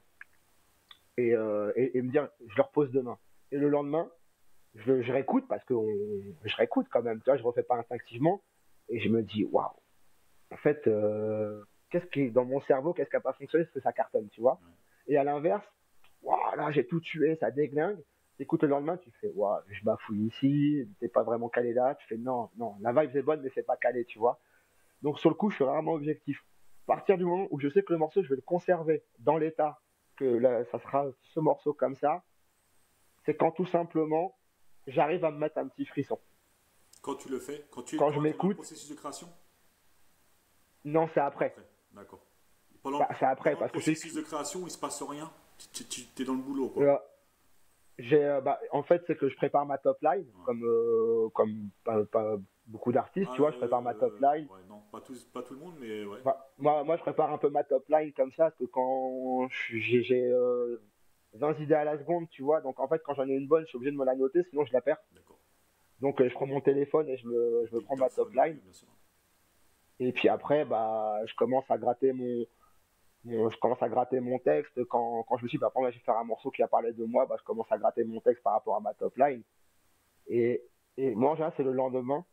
et, euh, et, et me dire je le repose demain. Et le lendemain, je, je réécoute parce que on- je réécoute quand même, tu vois, je refais pas instinctivement et je me dis, waouh, en fait, euh, qu'est-ce qui, dans mon cerveau, qu'est-ce qui n'a pas fonctionné, parce que ça cartonne, tu vois. Et à l'inverse, waouh, là, j'ai tout tué, ça déglingue. T'écoutes le lendemain, tu fais, waouh, je bafouille ici, t'es pas vraiment calé là. Tu fais, non, non, la vibe est bonne, mais c'est pas calé, tu vois. Donc, sur le coup, je suis rarement objectif. À partir du moment où je sais que le morceau, je vais le conserver dans l'état, que là, ça sera ce morceau comme ça, c'est quand tout simplement, j'arrive à me mettre un petit frisson. Quand tu le fais, quand tu es Quand quand je tu es dans le m'écoute, processus de création. non, c'est après. Après, d'accord. Pendant, Bah, c'est après, pendant le parce que c'est, processus de création, il se passe rien. Tu, tu, tu es dans le boulot, quoi. euh, j'ai, euh, bah, en fait, c'est que je prépare ma top line, Ouais. comme, euh, comme pas, pas beaucoup d'artistes, Ah, tu vois, je prépare ma top euh, line. ouais, non, pas, tous, pas tout le monde, mais ouais. Bah, moi, moi, je prépare un peu ma top line comme ça, parce que quand je- j'ai j'ai, euh, vingt idées à la seconde, tu vois, donc en fait, quand j'en ai une bonne, je suis obligé de me la noter, sinon je la perds. D'accord. Donc, euh, je prends mon téléphone et je me, je me prends ma top Dictaphone, line. oui, bien sûr. Et puis après, bah, je commence à gratter mon, mon- je commence à gratter mon texte. Quand, quand je me suis dit, bah, après, je vais faire un morceau qui a parlé de moi, bah, je commence à gratter mon texte par rapport à ma top line. Et, et moi, en général, c'est le lendemain.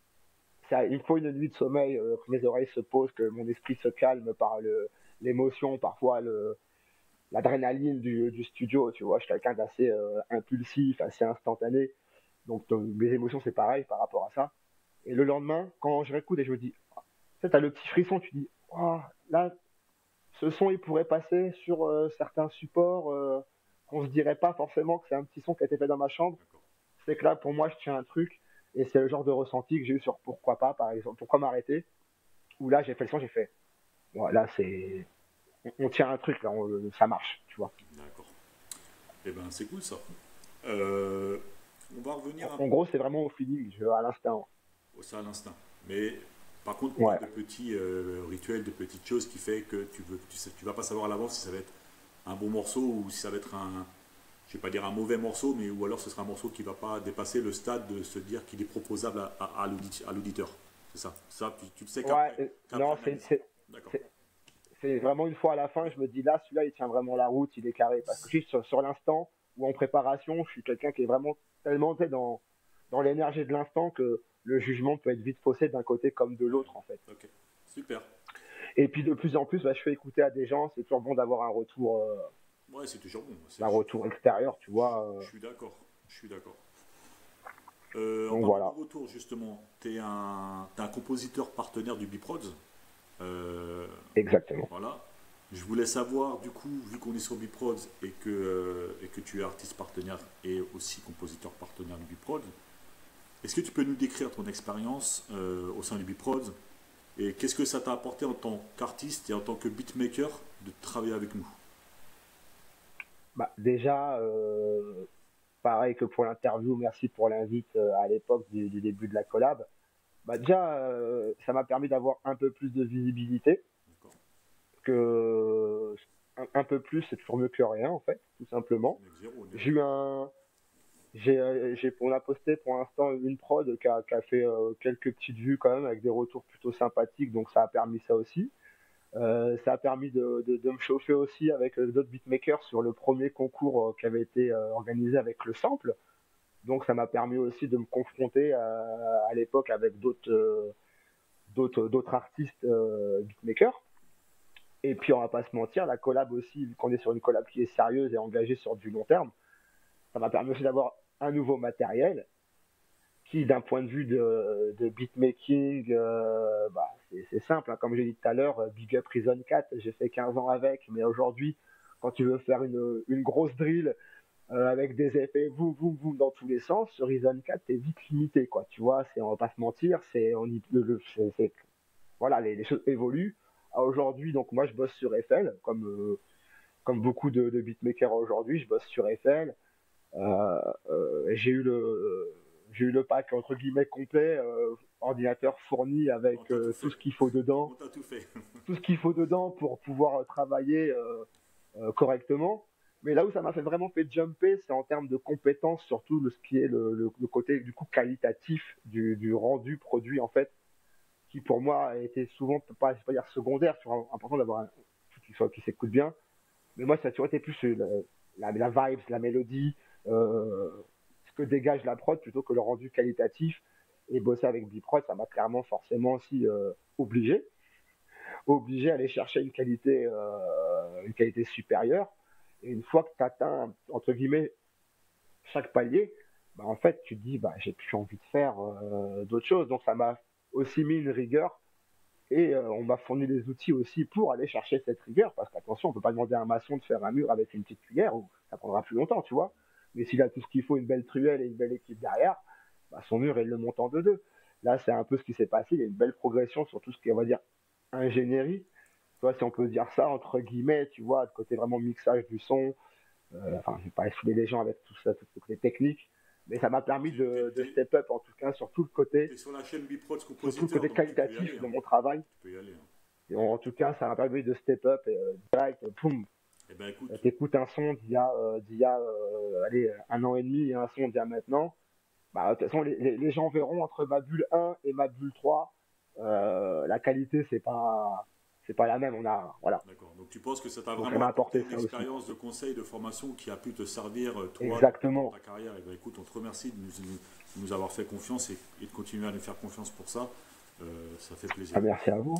Ça, il me faut une nuit de sommeil, euh, que mes oreilles se posent, que mon esprit se calme par le, l'émotion, parfois le, l'adrénaline du, du studio. Tu vois, je suis quelqu'un d'assez euh, impulsif, assez instantané. Donc, euh, mes émotions, c'est pareil par rapport à ça. Et le lendemain, quand je réécoute et je me dis, tu sais, t'as le petit frisson, tu dis, oh, là, ce son, il pourrait passer sur euh, certains supports euh, qu'on se dirait pas forcément que c'est un petit son qui a été fait dans ma chambre. D'accord. C'est que là, pour moi, je tiens un truc et c'est le genre de ressenti que j'ai eu sur Pourquoi pas, par exemple. Pourquoi m'arrêter? Où là, j'ai fait le son, j'ai fait, voilà, c'est, on, on tient un truc, là, on- ça marche, tu vois. D'accord. Eh ben, c'est cool ça. Euh, on va revenir un En, en gros, c'est vraiment au feeling, je, à l'instant. peu ça à l'instinct. Mais par contre, il y a Ouais. de petits euh, rituels, de petites choses qui fait que tu veux, tu sais, tu vas pas savoir à l'avance si ça va être un bon morceau ou si ça va être un, je vais pas dire un mauvais morceau, mais ou alors ce sera un morceau qui va pas dépasser le stade de se dire qu'il est proposable à, à, à l'audit- à l'auditeur. C'est ça. Ça, tu, tu le sais Ouais, qu'après. euh, qu'après non, c'est, analyse. c'est, D'accord. c'est, c'est vraiment une fois à la fin, je me dis là, celui-là, il tient vraiment la route, il est carré. Parce que juste sur, sur l'instant ou en préparation, je suis quelqu'un qui est vraiment tellement tu sais, dans, dans l'énergie de l'instant que le jugement peut être vite faussé d'un côté comme de l'autre, en fait. Ok. Super. Et puis de plus en plus, bah, je fais écouter à des gens, c'est toujours bon d'avoir un retour, euh, Ouais, c'est toujours bon. C'est- un retour extérieur, tu vois. Je euh. suis d'accord. Je suis d'accord. Euh, en Donc parlant voilà. de retour, justement, tu es un, t'es un compositeur partenaire du Biprods. Euh, Exactement. voilà. Je voulais savoir, du coup, vu qu'on est sur Biprods et que, euh, et que tu es artiste partenaire et aussi compositeur partenaire du Biprods, est-ce que tu peux nous décrire ton expérience euh, au sein du Biprods et qu'est-ce que ça t'a apporté en tant qu'artiste et en tant que beatmaker de travailler avec nous? Bah, déjà, euh, pareil que pour l'interview, merci pour l'invite euh, à l'époque du, du début de la collab. Bah, déjà, euh, ça m'a permis d'avoir un peu plus de visibilité, D'accord. que un, un peu plus, c'est toujours mieux que rien, en fait, tout simplement. Neuf zéro, neuf J'ai eu un, j'ai, euh, j'ai, on a posté pour l'instant une prod qui a, qui a fait euh, quelques petites vues quand même, avec des retours plutôt sympathiques, donc ça a permis ça aussi. Euh, ça a permis de, de, de me chauffer aussi avec euh, d'autres beatmakers sur le premier concours euh, qui avait été euh, organisé avec le sample. Donc ça m'a permis aussi de me confronter à, à l'époque avec d'autres euh, d'autres d'autres artistes euh, beatmakers. Et puis on va pas se mentir, la collab aussi, vu qu'on est sur une collab qui est sérieuse et engagée sur du long terme, ça m'a permis aussi d'avoir un nouveau matériel qui, d'un point de vue de, de beatmaking, euh, bah, c'est, c'est simple, hein. Comme j'ai dit tout à l'heure, euh, Big Up Reason quatre, j'ai fait quinze ans avec, mais aujourd'hui, quand tu veux faire une, une grosse drill euh, avec des effets vous, vous, vous dans tous les sens, sur Reason quatre, t'es vite limité, quoi. Tu vois, c'est, on va pas se mentir, c'est, on y, le, le- c'est, c'est- voilà, les, les choses évoluent. À aujourd'hui, donc moi, je bosse sur F L, comme, euh, comme beaucoup de, de beatmakers aujourd'hui, je bosse sur F L. Euh, euh, j'ai eu le j'ai eu le pack entre guillemets complet, euh, ordinateur fourni On avec t'a tout euh, tout fait. ce qu'il faut dedans, On t'a tout fait. tout ce qu'il faut dedans pour pouvoir travailler euh, euh, correctement. Mais là où ça m'a fait vraiment fait jumper, c'est en termes de compétences, surtout le, ce qui est le, le, le côté du coup qualitatif du, du rendu produit en fait, qui pour moi a été souvent pas, je vais pas dire secondaire, c'est important d'avoir un truc qui soit qui s'écoute bien. Mais moi, ça a toujours été plus euh, la, la vibe, la mélodie, euh, ce que dégage la prod plutôt que le rendu qualitatif. Et bosser avec Biprod, ça m'a clairement forcément aussi euh, obligé, obligé à aller chercher une qualité, euh, une qualité supérieure. Et une fois que tu atteins, entre guillemets, chaque palier, bah, en fait, tu te dis, bah, j'ai plus envie de faire euh, d'autres choses. Donc, ça m'a aussi mis une rigueur et euh, on m'a fourni des outils aussi pour aller chercher cette rigueur. Parce qu'attention, on peut pas demander à un maçon de faire un mur avec une petite cuillère, ou ça prendra plus longtemps, tu vois. Mais s'il a tout ce qu'il faut, une belle truelle et une belle équipe derrière, bah, son mur, il le monte en deux-deux. Là, c'est un peu ce qui s'est passé. Il y a une belle progression sur tout ce qui est, on va dire, ingénierie. Tu vois, si on peut dire ça, entre guillemets, tu vois, de côté vraiment mixage du son. Euh, enfin, je vais pas essouffler les gens avec tout ça, tout le côté technique. Mais ça m'a permis de, de step up, en tout cas, sur tout le côté, sur la chaîne Biprod sur tout le Compositeur, côté donc tu peux y qualitatif aller, de hein. mon travail. Tu peux y aller, hein. Et en tout cas, ça m'a permis de step up et euh, direct, poum, Eh ben écoute, t'écoutes un son d'il y a, euh, d'il y a euh, allez, un an et demi et un son d'il y a maintenant. Bah, de toute façon, les, les, les gens verront entre ma bulle un et ma bulle trois, euh, la qualité, c'est pas, c'est pas la même. On a, voilà. d'accord. Donc tu penses que ça t'a Donc, ça vraiment m'a apporté apporté une ça aussi. expérience de conseil, de formation qui a pu te servir, euh, toi, Exactement. dans ta carrière. Eh ben écoute, on te remercie de nous, nous- de nous avoir fait confiance et, et de continuer à nous faire confiance pour ça. Euh, ça fait plaisir. Ah, merci à vous.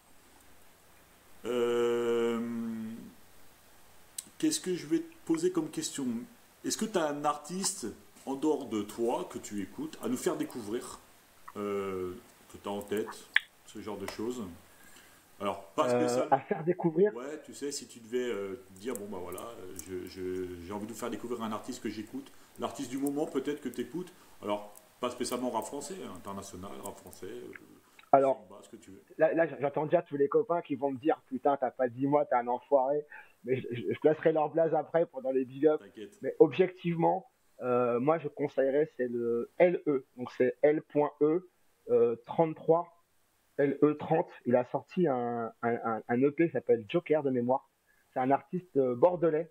Euh, Qu'est-ce que je vais te poser comme question? Est-ce que tu as un artiste en dehors de toi que tu écoutes à nous faire découvrir, euh, que tu as en tête, ce genre de choses? Alors, pas Euh, spécial. à faire découvrir. Ouais, tu sais, si tu devais euh, dire, bon bah voilà, euh, je- je- j'ai envie de vous faire découvrir un artiste que j'écoute, l'artiste du moment peut-être que tu écoutes, alors pas spécialement rap français, hein, international, rap français, euh, Alors, samba, ce que tu veux. là, là, j'entends déjà tous les copains qui vont me dire, putain, t'as pas dit moi, t'es un enfoiré. Mais je, je, je placerai leur blase après pendant les big ups. T'inquiète. Mais objectivement, euh, moi, je conseillerais, c'est le L E. Donc, c'est L.E euh, trente-trois, L E trente. Il a sorti un, un, un, un E P qui s'appelle Joker de mémoire. C'est un artiste euh, bordelais.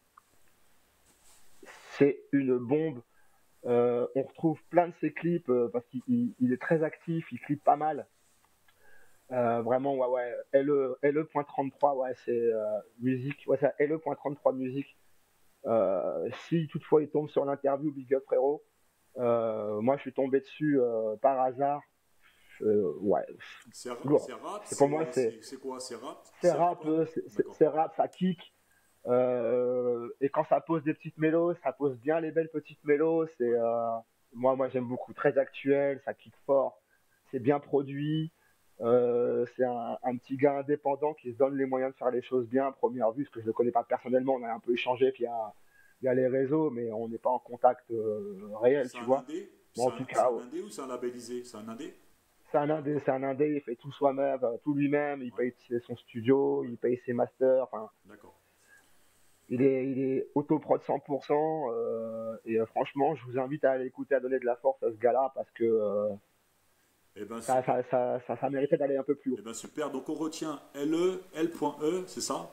C'est une bombe. Euh, on retrouve plein de ses clips euh, parce qu'il il- il est très actif, il clip pas mal. Euh, vraiment, ouais, ouais. L E, L E trente-trois, ouais, c'est euh, musique. Ouais, c'est L E trente-trois musique. Euh, si toutefois il tombe sur l'interview, big up frérot. Euh, moi, je suis tombé dessus euh, par hasard. Euh, ouais, C'est rap, lourd. c'est rap, C'est pour moi, c'est c'est c'est quoi? C'est rap? c'est rap, quoi? euh, c'est- c'est D'accord. c'est rap, ça kick. Euh, et quand ça pose des petites mélos, ça pose bien les belles petites mélos. C'est euh, moi, moi j'aime beaucoup. Très actuel, ça kick fort. C'est bien produit. Euh, c'est un, un petit gars indépendant qui se donne les moyens de faire les choses bien à première vue, parce que je le connais pas personnellement. On a un peu échangé via via les réseaux, mais on n'est pas en contact euh, réel, C'est tu un vois. indé? Bon, C'est en un, tout c'est cas, un ouais. indé ou c'est un labellisé? C'est un indé? C'est un indé, c'est un indé, il fait tout soi-même, euh, tout lui-même, il paye ses- son studio, il paye ses masters, enfin, D'accord. il est, il est autoprod cent pour cent, euh, et euh, franchement, je vous invite à aller écouter, à donner de la force à ce gars-là, parce que euh, Eh ben, ça, super. ça, ça, ça, ça méritait d'aller un peu plus haut. Eh ben, super. Donc on retient L E, L.E, c'est ça?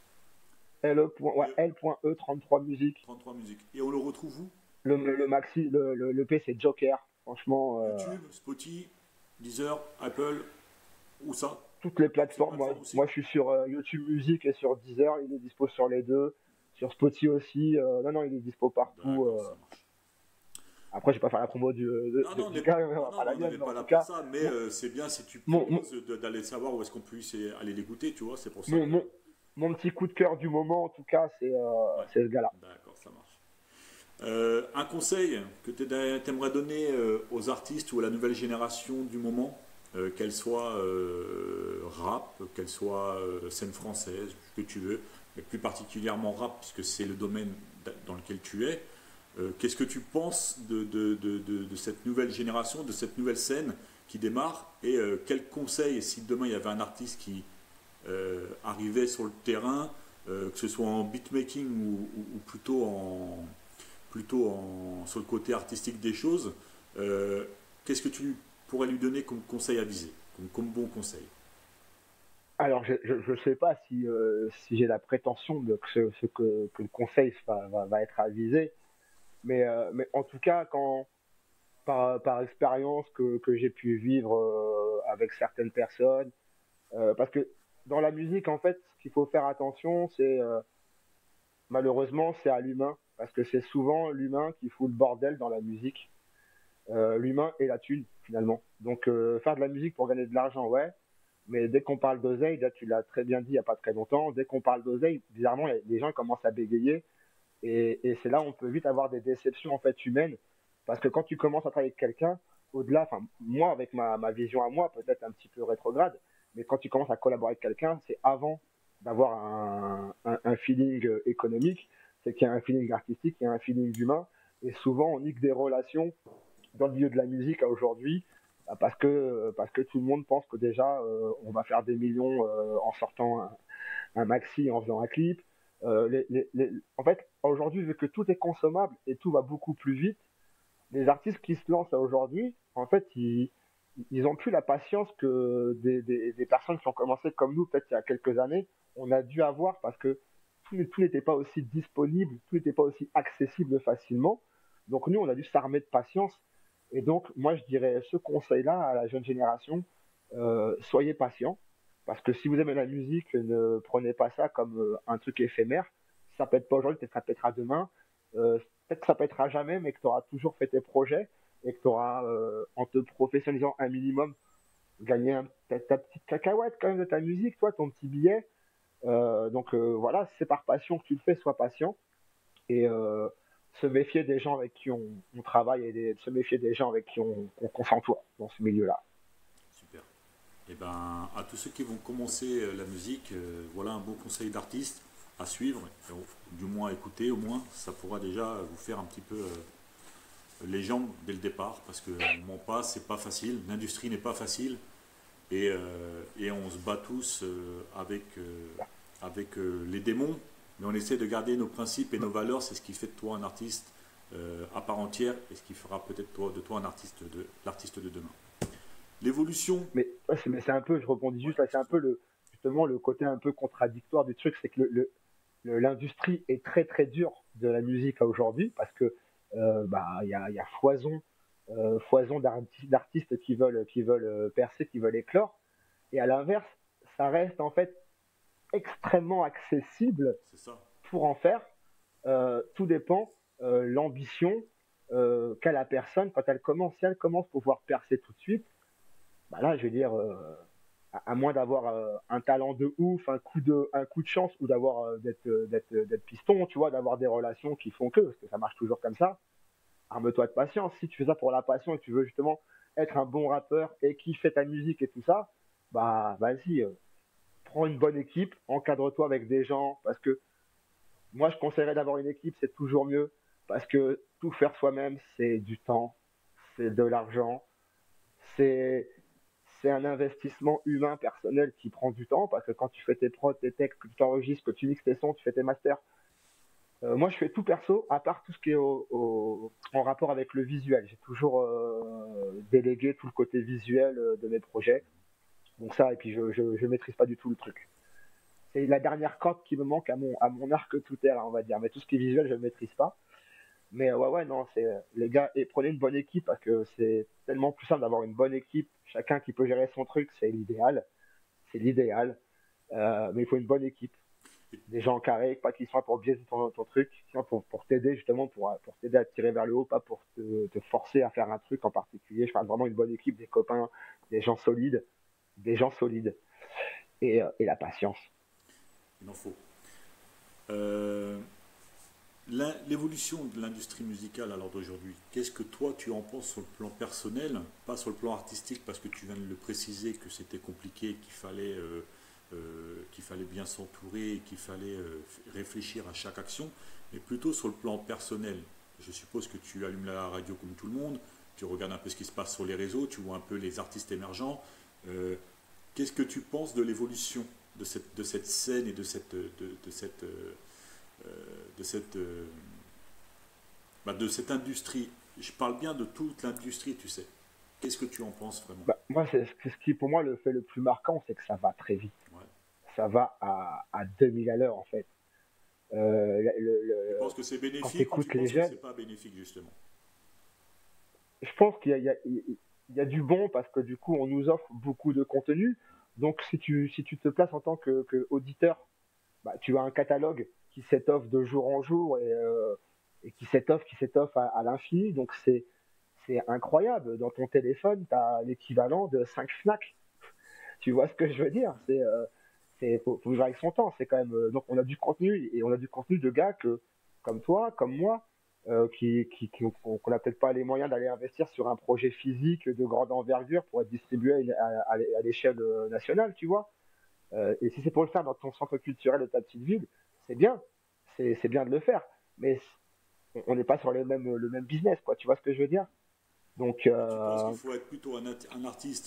L E, ouais, L E trente-trois musique, trente-trois musiques. Et on le retrouve où? le, le, le maxi, le, le, le P c'est Joker, franchement, euh, YouTube, Spotify, Deezer, Apple, où ça? toutes les plateformes, moi, plateformes aussi. moi je suis sur euh, YouTube Music et sur Deezer, il est dispo sur les deux, sur Spotify aussi, euh, non, non, il est dispo partout. D'accord, euh, ça marche. Après, je vais pas faire la promo du, de, Non, non, on du n'est gars, pas, mais on va non, pas la non, on gueule, n'est mais en pas là tout pour cas, ça, mais mon, euh, c'est bien si tu mon, mon, proposes de- d'aller savoir où est-ce qu'on puisse aller l'écouter, tu vois, c'est pour ça mon, que... mon- mon petit coup de cœur du moment, en tout cas, c'est euh, Ouais, c'est ce gars-là. d'accord, ça marche. Euh, un conseil que tu aimerais donner euh, aux artistes ou à la nouvelle génération du moment, euh, qu'elle soit euh, rap, qu'elle soit euh, scène française, ce que tu veux, mais plus particulièrement rap, puisque c'est le domaine dans lequel tu es. Euh, Qu'est-ce que tu penses de, de, de, de, de cette nouvelle génération, de cette nouvelle scène qui démarre, et euh, quel conseil, si demain il y avait un artiste qui euh, arrivait sur le terrain, euh, que ce soit en beatmaking ou, ou, ou plutôt en plutôt en, sur le côté artistique des choses, euh, qu'est-ce que tu pourrais lui donner comme conseil avisé, comme, comme bon conseil? Alors, je je, je sais pas si, euh, si j'ai la prétention de que, ce, ce que, que le conseil va, va, va être avisé, mais, euh, mais en tout cas, quand, par, par expérience que, que j'ai pu vivre euh, avec certaines personnes, euh, parce que dans la musique, en fait, ce qu'il faut faire attention, c'est euh, malheureusement, c'est à l'humain, parce que c'est souvent l'humain qui fout le bordel dans la musique. euh, l'humain et la thune, finalement. Donc, euh, faire de la musique pour gagner de l'argent, ouais. Mais dès qu'on parle d'oseille, là, tu l'as très bien dit il n'y a pas très longtemps, dès qu'on parle d'oseille, bizarrement, les gens commencent à bégayer. Et, et c'est là où on peut vite avoir des déceptions, en fait, humaines. Parce que quand tu commences à travailler avec quelqu'un, au-delà, enfin, moi, avec ma, ma vision à moi, peut-être un petit peu rétrograde, mais quand tu commences à collaborer avec quelqu'un, c'est avant d'avoir un, un, un feeling économique, c'est qu'il y a un feeling artistique, il y a un feeling humain. Et souvent, on nique des relations dans le milieu de la musique aujourd'hui, bah, parce que parce que tout le monde pense que déjà euh, on va faire des millions euh, en sortant un, un maxi, en faisant un clip. Euh, les, les, les... En fait, aujourd'hui, vu que tout est consommable et tout va beaucoup plus vite, les artistes qui se lancent aujourd'hui, en fait, ils ils ont plus la patience que des, des, des personnes qui ont commencé comme nous, peut-être il y a quelques années, on a dû avoir, parce que tout, tout n'était pas aussi disponible, tout n'était pas aussi accessible facilement. Donc nous, on a dû s'armer de patience. Et donc, moi, je dirais ce conseil-là à la jeune génération, euh, soyez patient, parce que si vous aimez la musique, ne prenez pas ça comme euh, un truc éphémère. Ça pète pas aujourd'hui, peut-être que ça pètera demain, euh, peut-être que ça pètera jamais, mais que tu auras toujours fait tes projets et que tu auras, euh, en te professionnalisant un minimum, gagné un, ta, ta petite cacahuète quand même de ta musique, toi, ton petit billet. Euh, donc euh, voilà, c'est par passion que tu le fais, sois patient. Et euh, se méfier des gens avec qui on, on travaille et des, se méfier des gens avec qui on, on, on s'entoure dans ce milieu-là. Super. Et ben, à tous ceux qui vont commencer euh, la musique, euh, voilà un bon conseil d'artiste à suivre, et, au- du moins à écouter, au moins, ça pourra déjà vous faire un petit peu euh, les jambes dès le départ, parce que on ment pas, c'est pas facile, l'industrie n'est pas facile, et, euh, et on se bat tous euh, avec, euh, avec euh, les démons, mais on essaie de garder nos principes et nos valeurs, c'est ce qui fait de toi un artiste euh, à part entière, et ce qui fera peut-être toi, de toi un artiste de l'artiste de demain. L'évolution. Mais, ouais, c'est, mais c'est un peu, je rebondis Ouais, juste là, c'est un peu excuse-moi. le, justement le côté un peu contradictoire du truc, c'est que le, le, le- l'industrie est très très dure de la musique à aujourd'hui parce que euh, bah il y a, il y a foison, euh, foison d'arti- d'artistes qui veulent qui veulent euh, percer, qui veulent éclore, et à l'inverse, ça reste en fait extrêmement accessible C'est ça. pour en faire. Euh, tout dépend euh, l'ambition euh, qu'a la personne quand elle commence. Si elle commence pour pouvoir percer tout de suite, bah là, je veux dire, euh, à, à moins d'avoir euh, un talent de ouf, un coup de, un coup de chance, ou d'avoir euh, d'être, euh, d'être, euh, d'être piston, tu vois, d'avoir des relations qui font que, parce que ça marche toujours comme ça. Arme-toi de patience. Si tu fais ça pour la passion et que tu veux justement être un bon rappeur et kiffer ta musique et tout ça, bah vas-y, euh, prends une bonne équipe, encadre-toi avec des gens, parce que moi, je conseillerais d'avoir une équipe, c'est toujours mieux, parce que tout faire soi-même, c'est du temps, c'est de l'argent, c'est c'est un investissement humain personnel qui prend du temps parce que quand tu fais tes prods, tes textes, que tu t'enregistres, que tu mixes tes sons, tu fais tes masters. Euh, moi, je fais tout perso, à part tout ce qui est au, au- en rapport avec le visuel. J'ai toujours euh, délégué tout le côté visuel euh, de mes projets. Donc ça, et puis je, je, je maîtrise pas du tout le truc. C'est la dernière corde qui me manque à mon, à mon arc tout terre, on va dire. Mais tout ce qui est visuel, je ne maîtrise pas. Mais euh, ouais, ouais, non, c'est les gars, et prenez une bonne équipe parce que c'est tellement plus simple d'avoir une bonne équipe. Chacun qui peut gérer son truc, c'est l'idéal. C'est l'idéal. Euh, mais il faut une bonne équipe. Des gens carrés, pas qui soient pour biaiser ton, ton truc, sinon pour, pour t'aider justement, pour, pour t'aider à tirer vers le haut, pas pour te, te forcer à faire un truc en particulier. Je parle vraiment d'une bonne équipe, des copains, des gens solides, des gens solides. Et, euh, et la patience. Il en faut. Euh, l'in- L'évolution de l'industrie musicale à l'heure d'aujourd'hui, qu'est-ce que toi tu en penses sur le plan personnel, pas sur le plan artistique parce que tu viens de le préciser que c'était compliqué, qu'il fallait, euh, euh, qu'il fallait bien s'entourer, qu'il fallait euh, f- réfléchir à chaque action, mais plutôt sur le plan personnel. Je suppose que tu allumes la radio comme tout le monde, tu regardes un peu ce qui se passe sur les réseaux, tu vois un peu les artistes émergents. Euh, Qu'est-ce que tu penses de l'évolution de cette, de cette scène et de cette, de, de cette, euh, euh, de cette, euh, bah, de cette industrie? Je parle bien de toute l'industrie, tu sais. Qu'est-ce que tu en penses vraiment? Bah, moi, c'est c'est ce qui pour moi le fait le plus marquant, c'est que ça va très vite. Ouais. Ça va à, à deux mille à l'heure en fait. Euh, le, le- Tu le- penses que c'est quand tu bénéfique ou tu écoutes les penses que jeunes, c'est pas bénéfique justement? je pense qu'il y a, il y a- il y a du bon parce que du coup on nous offre beaucoup de contenu. Donc si tu, si tu te places en tant que, que auditeur, bah, tu as un catalogue qui s'étoffe de jour en jour et, euh, et qui s'étoffe, qui s'étoffe à, à l'infini. Donc c'est c'est incroyable. Dans ton téléphone, tu as l'équivalent de cinq Fnac. Tu vois ce que je veux dire? C'est, euh, c'est, faut, faut vivre avec son temps. C'est quand même, euh, donc on a du contenu et on a du contenu de gars que, comme toi, comme moi, euh, qui, qui, qui, qu'on n'a peut-être pas les moyens d'aller investir sur un projet physique de grande envergure pour être distribué à, à, à l'échelle euh, nationale, tu vois. Euh, et si c'est pour le faire dans ton centre culturel de ta petite ville, c'est bien, c'est, c'est bien de le faire. Mais on n'est pas sur le même, le même business, quoi. Tu vois ce que je veux dire? Donc, Tu penses euh, qu'il faut être plutôt un, un artiste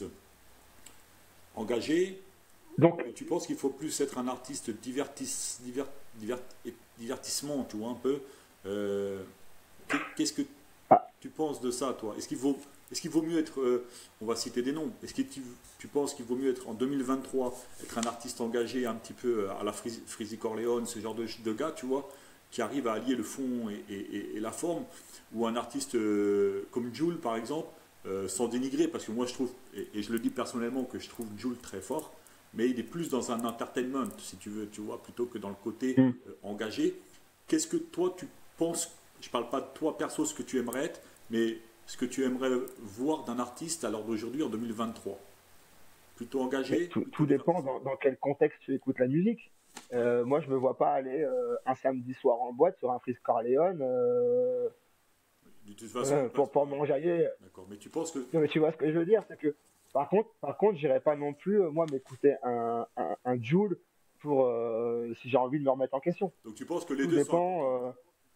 engagé? donc, Tu penses qu'il faut plus être un artiste divertis, divert, divert, divertissement, tu vois, un peu euh, Qu'est-ce que ah, tu penses de ça, toi? Est-ce qu'il vaut, est-ce qu'il vaut mieux être, euh, on va citer des noms, est-ce que tu, tu penses qu'il vaut mieux être en deux mille vingt-trois, être un artiste engagé un petit peu à la Freezy Corleone, ce genre de, de gars, tu vois, qui arrive à allier le fond et, et, et la forme, ou un artiste euh, comme Jul, par exemple, euh, sans dénigrer, parce que moi je trouve, et, et je le dis personnellement, que je trouve Jul très fort, mais il est plus dans un entertainment, si tu veux, tu vois, plutôt que dans le côté hmm. euh, engagé. Qu'est-ce que toi tu penses? Je ne parle pas de toi perso, ce que tu aimerais être, mais ce que tu aimerais voir d'un artiste à l'heure d'aujourd'hui en deux mille vingt-trois. Plutôt engagé? tout, Plutôt tout dépend dans, dans quel contexte tu écoutes la musique. Euh, moi, je me vois pas aller euh, un samedi soir en boîte sur un Freeze Corleone euh, de toute façon, euh, pour, pour m'enjailler. D'accord, mais tu penses que... Non, mais tu vois ce que je veux dire, c'est que par contre, par contre, j'irais pas non plus euh, moi m'écouter un, un, un Jul pour euh, si j'ai envie de me remettre en question. Donc tu penses que les Tout deux sont dépend. Euh,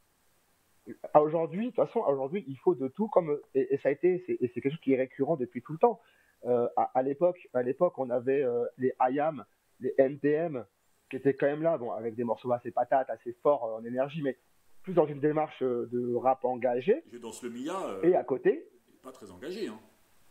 à aujourd'hui, de toute façon, à aujourd'hui, il faut de tout comme et, et ça a été, c'est, et c'est quelque chose qui est récurrent depuis tout le temps. Euh, à, à l'époque, à l'époque, on avait euh, les I A M, les N T M, qui étaient quand même là, bon, avec des morceaux assez patates, assez forts euh, en énergie, mais plus dans une démarche euh, de rap engagé. Je danse le Mia, euh, Et à côté, il n'est pas très engagé. Hein.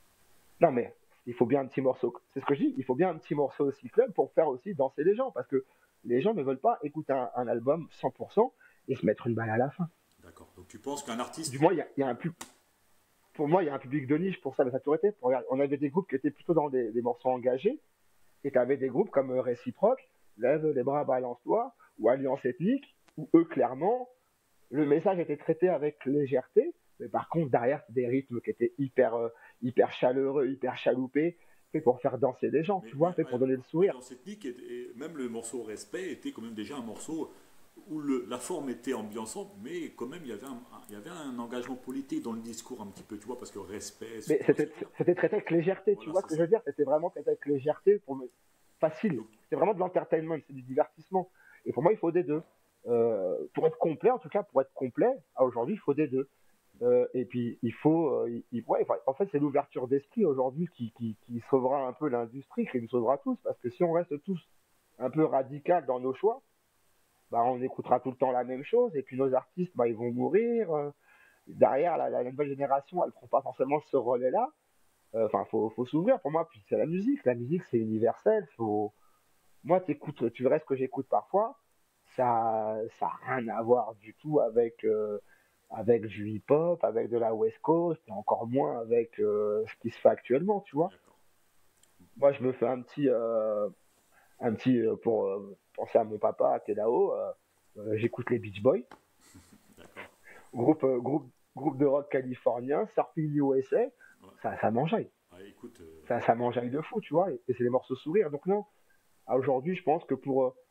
non mais il faut bien un petit morceau. C'est ce que je dis. Il faut bien un petit morceau aussi club pour faire aussi danser les gens, parce que les gens ne veulent pas écouter un, un album cent pour cent et se mettre une balle à la fin. D'accord. Donc tu penses qu'un artiste... Du moins, il y a, y a un pub. Pour moi, il y a un public de niche pour ça, mais ça a toujours été. Pour- On avait des groupes qui étaient plutôt dans des, des morceaux engagés, et tu avais des groupes comme euh, Réciproque, Lève les bras, balance-toi, ou Alliance Ethnique, où eux, clairement, le message était traité avec légèreté, mais par contre, derrière, c'est des rythmes qui étaient hyper, euh, hyper chaleureux, hyper chaloupés, faits pour faire danser les gens, Mais, tu vois, mais, faits pour donner le sourire. Dans cette technique, et, et même le morceau Respect était quand même déjà un morceau où le, la forme était ambiançante, mais quand même il y avait un, un- il y avait un engagement politique dans le discours un petit peu, tu vois, parce que respect... Mais c'était c'était traité avec légèreté, tu Voilà, vois ce c'est que je veux dire? C'était vraiment traité avec légèreté, pour me... facile. C'est vraiment de l'entertainment, c'est du divertissement. Et pour moi, il faut des deux. Euh, pour être complet, en tout cas, pour être complet, à aujourd'hui, il faut des deux. Euh, et puis, il faut... euh, il- il- ouais, enfin, en fait, c'est l'ouverture d'esprit aujourd'hui qui, qui, qui sauvera un peu l'industrie, qui nous sauvera tous, parce que si on reste tous un peu radical dans nos choix, bah, on écoutera tout le temps la même chose, et puis nos artistes, bah, ils vont mourir. euh, derrière, la, la nouvelle génération, elle ne prend pas forcément ce relais-là. Euh, Enfin, faut, faut s'ouvrir pour moi. Puis c'est la musique. La musique, c'est universel. Faut... Moi, t'écoutes, tu verrais ce que j'écoute parfois. Ça, ça a rien à voir du tout avec euh, avec du hip-hop, avec de la West Coast, et encore moins avec euh, ce qui se fait actuellement, tu vois. D'accord. Moi, je me fais un petit, euh, un petit euh, pour euh, penser à mon papa qui est là-haut. euh, euh, j'écoute les Beach Boys, D'accord. groupe, euh, groupe, groupe de rock californien, Surfing U S A. Ouais. Ça, ça m'enjaille. Ouais, écoute, euh, Ça, ça m'enjaille de fou, tu vois. Et, et c'est les morceaux sourires. Donc non, à aujourd'hui, je pense que pour, euh,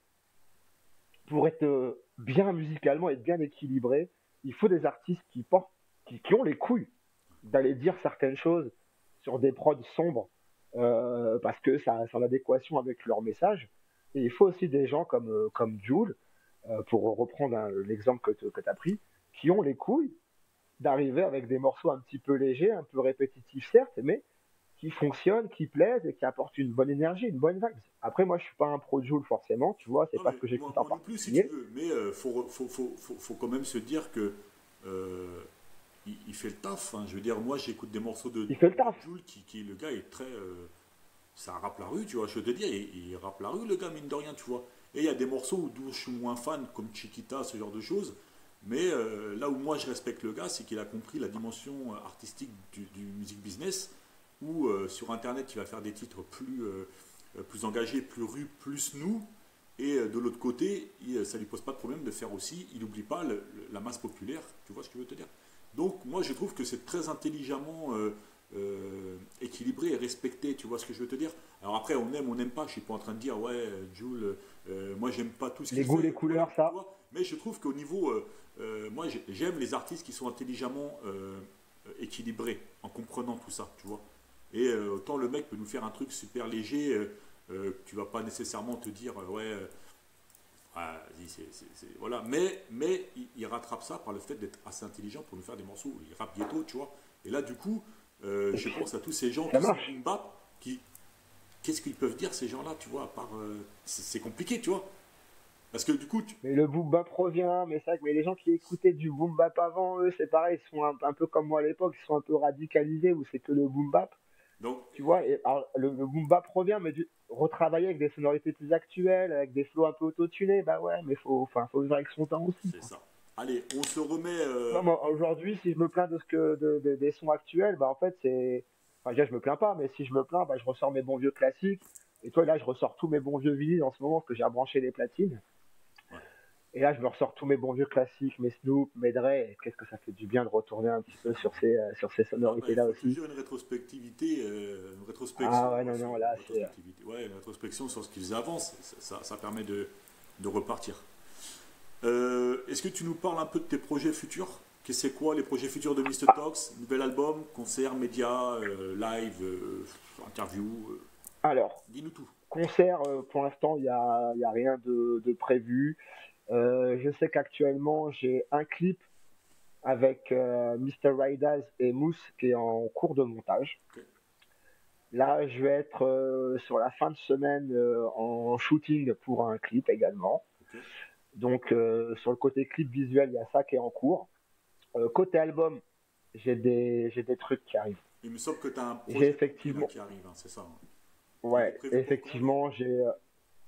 pour être euh, bien musicalement et bien équilibré, il faut des artistes qui portent, qui, qui ont les couilles d'aller dire certaines choses sur des prods sombres euh, parce que ça, c'est en adéquation avec leur message. Et il faut aussi des gens comme, euh, comme Jul, euh, pour reprendre hein, l'exemple que tu as pris, qui ont les couilles d'arriver avec des morceaux un petit peu légers, un peu répétitifs certes, mais qui fonctionnent, qui plaisent et qui apportent une bonne énergie, une bonne vibe. Après, moi, je suis pas un pro de Jul forcément, tu vois, c'est non, pas mais ce que moi, j'écoute en moi non plus, si particulier. tu veux, mais il faut, faut, faut, faut, faut quand même se dire que euh, il, il fait le taf. Hein. Je veux dire, moi, j'écoute des morceaux de, Il fait le taf. de Jul qui, qui, le gars est très... Euh, ça rappe la rue, tu vois, je veux te dire, il, il rappe la rue, le gars, mine de rien, tu vois. Et il y a des morceaux d'où je suis moins fan, comme Chiquita, ce genre de choses. Mais euh, là où moi je respecte le gars, c'est qu'il a compris la dimension artistique du, du music business, où euh, sur Internet, il va faire des titres plus, euh, plus engagés, plus rue, plus nous. Et euh, de l'autre côté, il, ça ne lui pose pas de problème de faire aussi, il n'oublie pas le- le- la masse populaire, tu vois ce que je veux te dire. Donc, moi, je trouve que c'est très intelligemment euh, euh, équilibré et respecté. Tu vois ce que je veux te dire? Alors après, on aime, on n'aime pas. Je suis pas en train de dire, ouais, Jul, euh, moi, j'aime pas tout ce qu'il Les fait. goûts, les couleurs, Voilà, ça. tu vois. Mais je trouve qu'au niveau, euh, euh, moi, j'ai- j'aime les artistes qui sont intelligemment euh, équilibrés, en comprenant tout ça, tu vois. Et euh, autant le mec peut nous faire un truc super léger, euh, euh, que tu vas pas nécessairement te dire, euh, ouais. euh, ah, vas-y, c'est- c'est- c'est- voilà. Mais, mais il, il rattrape ça par le fait d'être assez intelligent pour nous faire des morceaux. Il rappe ghetto, tu vois. Et là, du coup, euh, je pense à tous ces gens Ça qui sont marche. boom bap, qui, qu'est-ce qu'ils peuvent dire ces gens-là, tu vois, à part, euh, c'est c'est compliqué, tu vois. Parce que du coup, tu- Mais le boom bap revient, mais c'est vrai que mais les gens qui écoutaient du boom bap avant, eux, c'est pareil, ils sont un, un peu comme moi à l'époque, ils sont un peu radicalisés, où c'est que le boom bap, donc, tu vois. Et, alors, le, le boom bap revient, mais du, retravailler avec des sonorités plus actuelles, avec des flows un peu autotunés, bah ouais, mais faut, enfin, faut vivre avec son temps aussi, c'est quoi. ça. Allez, on se remet. Tu euh, vois, moi, aujourd'hui, si je me plains de ce que, de, de- des sons actuels, bah en fait, c'est, enfin, déjà, je me plains pas, mais si je me plains, bah, je ressors mes bons vieux classiques. Et toi, là, je ressors tous mes bons vieux vinyles en ce moment, parce que j'ai rebranché les platines. ouais. Et là, je me ressors tous mes bons vieux classiques, mes Snoop, mes Dre, et qu'est-ce que ça fait du bien de retourner un petit peu sur ces, euh, sur ces Ah bah, il sonorités-là faut aussi. toujours une rétrospectivité, euh, une rétrospection, Ah ouais, non, sur- non, une là, c'est... euh, rétrospectivité. Ouais, une rétrospection sur ce qu'ils avancent. Ça, ça- ça permet de, de repartir. Euh, Est-ce que tu nous parles un peu de tes projets futurs? Que c'est quoi les projets futurs de mister Tox? Nouvel album, concert, médias, euh, live, euh, interview, euh, Alors, dis-nous tout. concert, euh, pour l'instant, il n'y a, il y a rien de, de prévu. Euh, je sais qu'actuellement, j'ai un clip avec euh, mister Ridaz et Mousse qui est en cours de montage. Ok. Là, je vais être euh, sur la fin de semaine euh, en shooting pour un clip également. Ok. Donc, euh, sur le côté clip visuel, il y a ça qui est en cours. Euh, côté album, j'ai des, j'ai des trucs qui arrivent. Il me semble que tu as un J'ai projet complet, là, effectivement, qui arrive, hein, c'est ça, hein. Il est ouais, prévu pour quand, lui? effectivement, j'ai, euh,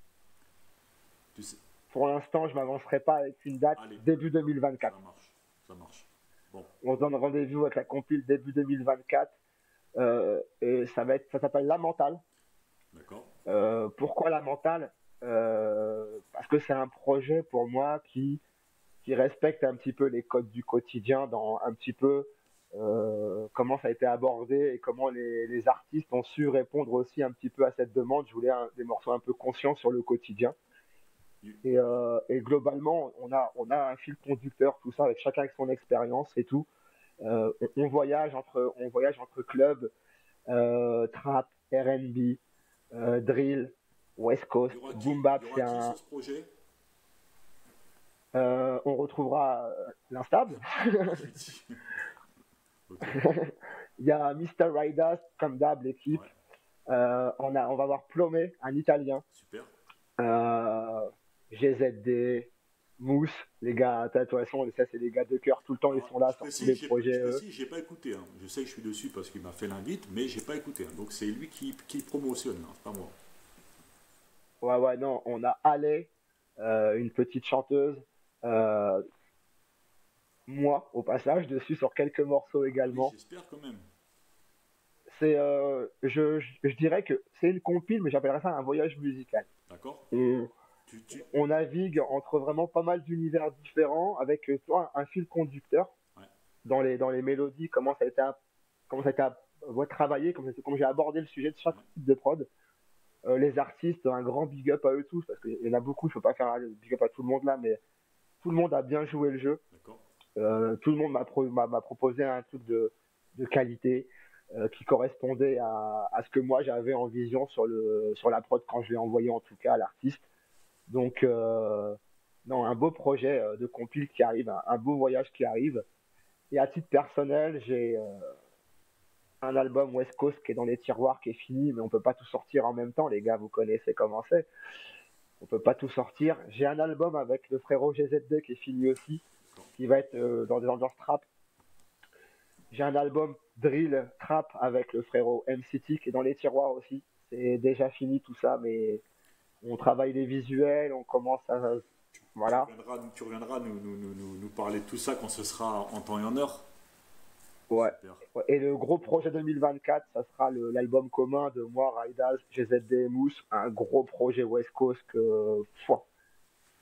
Tu sais. pour l'instant, je m'avancerai pas avec une date Allez, début ça deux mille vingt-quatre. marche. Ça marche. Bon, On se donne rendez-vous avec la compile début deux mille vingt-quatre. Euh, et ça va être, ça s'appelle La Mentale. d'accord. Euh, pourquoi La Mentale? Euh, parce que c'est un projet pour moi qui, qui respecte un petit peu les codes du quotidien dans un petit peu euh, comment ça a été abordé et comment les, les artistes ont su répondre aussi un petit peu à cette demande. Je voulais un- des morceaux un peu conscients sur le quotidien. Et, euh, et globalement, on a, on a un fil conducteur, tout ça, avec chacun avec son expérience et tout. Euh, on, on voyage entre, on voyage entre clubs, euh, trap, R and B, euh, drill, West Coast, Il y aura qui, boom bap. il y C'est aura qui un, sur ce projet? euh, on retrouvera euh, l'instable. Ok, Il y a mister Ridaz, comme d'hab, l'équipe. ouais, Euh, on a, on va voir Plomé, un Italien. super. Euh, G Z D, Mousse, les gars, de toute façon, ça c'est les gars de cœur, tout le temps ils Alors, sont là je sur tous précise, les j'ai- projets. je eux. précise, j'ai pas écouté, hein. Je sais que je suis dessus parce qu'il m'a fait l'invite, mais j'ai pas écouté, hein. Donc c'est lui qui, qui promotionne, hein, c'est pas moi. Ouais, ouais, non, on a Ale, euh, une petite chanteuse, euh, moi au passage, dessus sur quelques morceaux Ah oui, également. j'espère quand même. C'est, euh, je, je, je dirais que c'est une compile, mais j'appellerais ça un voyage musical. D'accord? On, Tu, tu... on navigue entre vraiment pas mal d'univers différents avec euh, tu vois, un fil conducteur Ouais. dans les, dans les mélodies, comment ça a été, comment ça a été ouais, travaillé, comment, comment j'ai abordé le sujet de chaque Ouais. type de prod. Euh, les artistes, un grand big up à eux tous, parce qu'il y en a beaucoup, il ne faut pas faire un big up à tout le monde là, mais tout le monde a bien joué le jeu. D'accord. Euh, tout le monde m'a, pro- m'a, m'a proposé un truc de, de qualité euh, qui correspondait à, à ce que moi j'avais en vision sur, le, sur la prod quand je l'ai envoyé en tout cas à l'artiste. Donc, euh, non, un beau projet euh, de compile qui arrive, un, un beau voyage qui arrive. Et à titre personnel, j'ai euh, un album West Coast qui est dans les tiroirs, qui est fini, mais on peut pas tout sortir en même temps, les gars, vous connaissez comment c'est. On peut pas tout sortir. J'ai un album avec le frérot G Z D qui est fini aussi, qui va être euh, dans des ambiances trap. J'ai un album drill trap avec le frérot M C T qui est dans les tiroirs aussi. C'est déjà fini tout ça, mais on travaille les visuels, on commence à... Voilà. Tu reviendras, tu reviendras nous, nous, nous, nous, nous parler de tout ça quand ce sera en temps et en heure. Ouais. Super. Ouais. Et le gros projet deux mille vingt-quatre, ça sera le- l'album commun de moi, Raidaz, G Z D et Mousse. Un gros projet West Coast que... Pouah.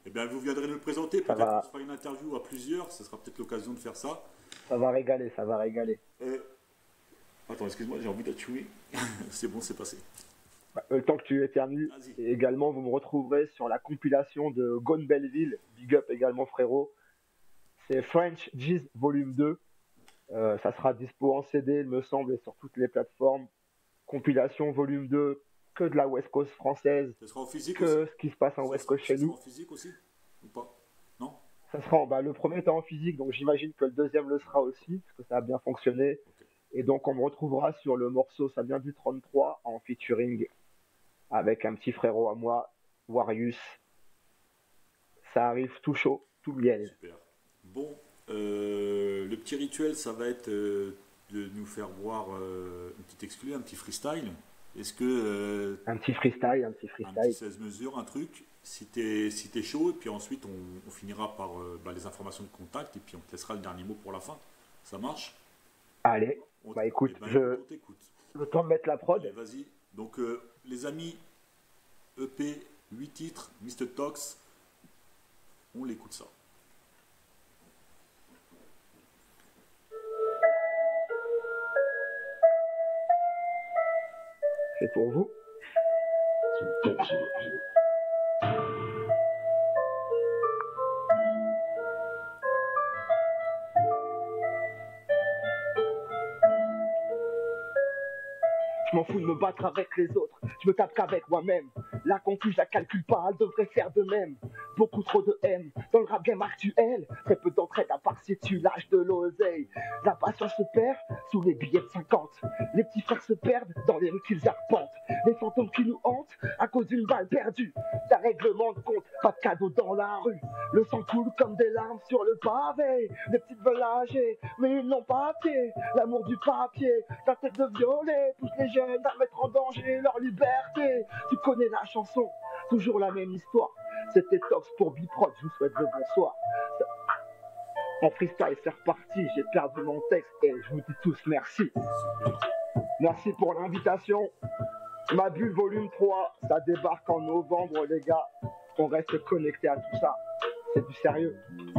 Eh bien, vous viendrez nous le présenter. Ça Peut-être va. qu'on se fera une interview à plusieurs. Ce sera peut-être l'occasion de faire ça. Ça va régaler, ça va régaler. Euh, Attends, excuse-moi, j'ai envie d'achouer. C'est bon, c'est passé. Bah, Le temps que tu éternues, Vas-y. et également vous me retrouverez sur la compilation de Gone Belleville, Big Up également frérot. C'est French Jizz Volume deux. Euh, ça sera dispo en C D, il me semble, et sur toutes les plateformes. Compilation Volume deux, que de la West Coast française, Ce sera en physique que aussi. ce qui se passe en Ça West sera- Coast chez ça sera nous. en physique aussi ou pas? Non? Ça sera en, bah, le premier est en physique, donc j'imagine que le deuxième le sera aussi, parce que ça a bien fonctionné. Ok. Et donc on me retrouvera sur le morceau Ça vient du trente-trois en featuring avec un petit frérot à moi, Warius. Ça arrive tout chaud, tout miel. Super. Bon, euh, le petit rituel, ça va être euh, de nous faire voir euh, une petite exclue, un petit freestyle. Est-ce que euh, Un petit freestyle, un petit un petit freestyle. seize mesures, un truc, si t'es si t'es chaud, et puis ensuite on, on finira par euh, bah, les informations de contact, et puis on te laissera le dernier mot pour la fin. Ça marche? Allez, On- bah écoute, eh ben, je- on t'écoute. le temps de mettre la Allez, prod. vas-y. Donc, euh, les amis, E P, huit titres, mister Tox, on l'écoute ça. C'est pour vous. Je m'en fous de me battre avec les autres, je me tape qu'avec moi-même. La concu, je la calcule pas, elle devrait faire de même. Beaucoup trop de haine dans le rap game actuel. Très peu d'entraide à part si tu lâches de l'oseille. La passion se perd sous les billets de cinquante. Les petits frères se perdent dans les rues qu'ils arpentent. Les fantômes qui nous hantent à cause d'une balle perdue. D'un règlement de compte, pas de cadeau dans la rue. Le sang coule comme des larmes sur le pavé. Les petites veulent nager, mais ils n'ont pas pied. L'amour du papier, la tête de violet. Pousse les jeunes à mettre en danger leur liberté. Tu connais la chanson, toujours la même histoire. C'était Tox pour Biprod, je vous souhaite le bonsoir. En freestyle, c'est reparti, j'ai perdu mon texte et je vous dis tous merci. Merci pour l'invitation. Ma bulle volume trois, ça débarque en novembre les gars. On reste connecté à tout ça. C'est du sérieux.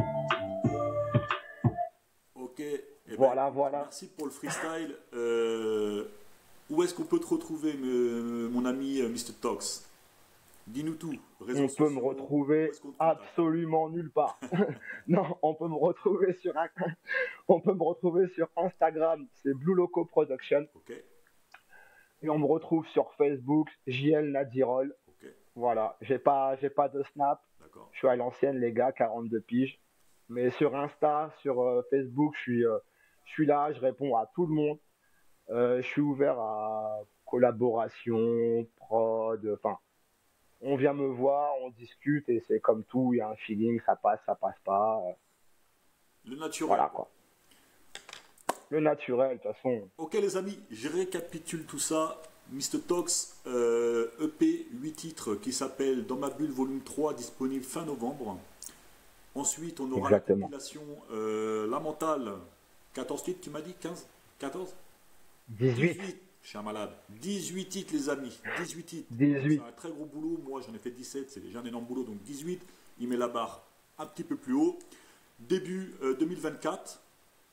Ok. Eh ben, Voilà, voilà. Merci pour le freestyle. Euh, où est-ce qu'on peut te retrouver, me- mon ami euh, mister Tox? Dis-nous tout. Réseaux On peut me sociaux, retrouver où est-ce qu'on te contacte? absolument nulle part. Non, on peut me retrouver sur un- on peut me retrouver sur Instagram, c'est Blue Loco Production. Ok, Et on me retrouve sur Facebook, J L Nadirol. ok, Voilà, j'ai pas, j'ai pas de Snap. d'accord. Je suis à l'ancienne les gars, quarante-deux piges. Mais sur Insta, sur euh, Facebook, je suis, euh, je suis là, je réponds à tout le monde. Euh, je suis ouvert à collaboration, prod, enfin, on vient me voir, on discute et c'est comme tout, il y a un feeling, ça passe, ça passe pas. euh, Le naturel. Voilà quoi. Le naturel, de toute façon. Ok les amis, je récapitule tout ça. mister Tox, euh, E P, huit titres qui s'appelle Dans ma bulle volume trois, disponible fin novembre. Ensuite, on aura Exactement. la compilation euh, La Mentale, quatorze titres, tu m'as dit quinze quatorze dix-huit. Je suis un malade. dix-huit titres les amis, dix-huit titres. dix-huit. C'est un très gros boulot, moi j'en ai fait dix-sept, c'est déjà un énorme boulot, donc dix-huit, il met la barre un petit peu plus haut. Début euh, deux mille vingt-quatre,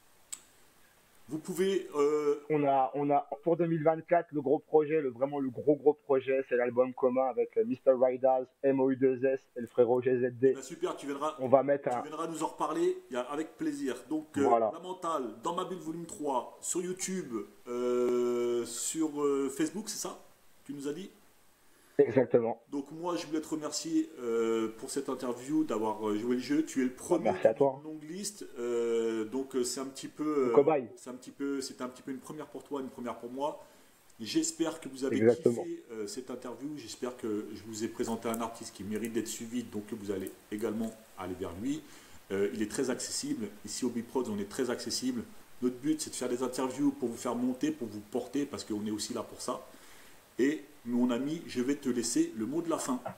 vous pouvez... euh, On a, on a, pour deux mille vingt-quatre, le gros projet, le, vraiment le gros gros projet, c'est l'album commun avec euh, mister Riders, M O U deux S et le frérot G Z D. ben super, tu viendras, On va mettre tu un, viendras nous en reparler, il y a- avec plaisir. Donc, euh, Voilà. La Mentale, Dans ma bulle volume trois, sur YouTube, euh, sur euh, Facebook, c'est ça? Tu nous as dit? exactement. Donc moi, je voulais te remercier euh, pour cette interview, d'avoir euh, joué le jeu. Tu es le premier Merci à toi. d'une longue liste, euh, donc euh, c'est un petit peu, Le euh, cobaye. c'est un petit peu, c'était un petit peu une première pour toi, une première pour moi. J'espère que vous avez Exactement. kiffé euh, cette interview. J'espère que je vous ai présenté un artiste qui mérite d'être suivi, donc que vous allez également aller vers lui. Euh, il est très accessible. Ici au Big Prods, on est très accessible. Notre but, c'est de faire des interviews pour vous faire monter, pour vous porter, parce qu'on est aussi là pour ça. Et mon ami, je vais te laisser le mot de la fin.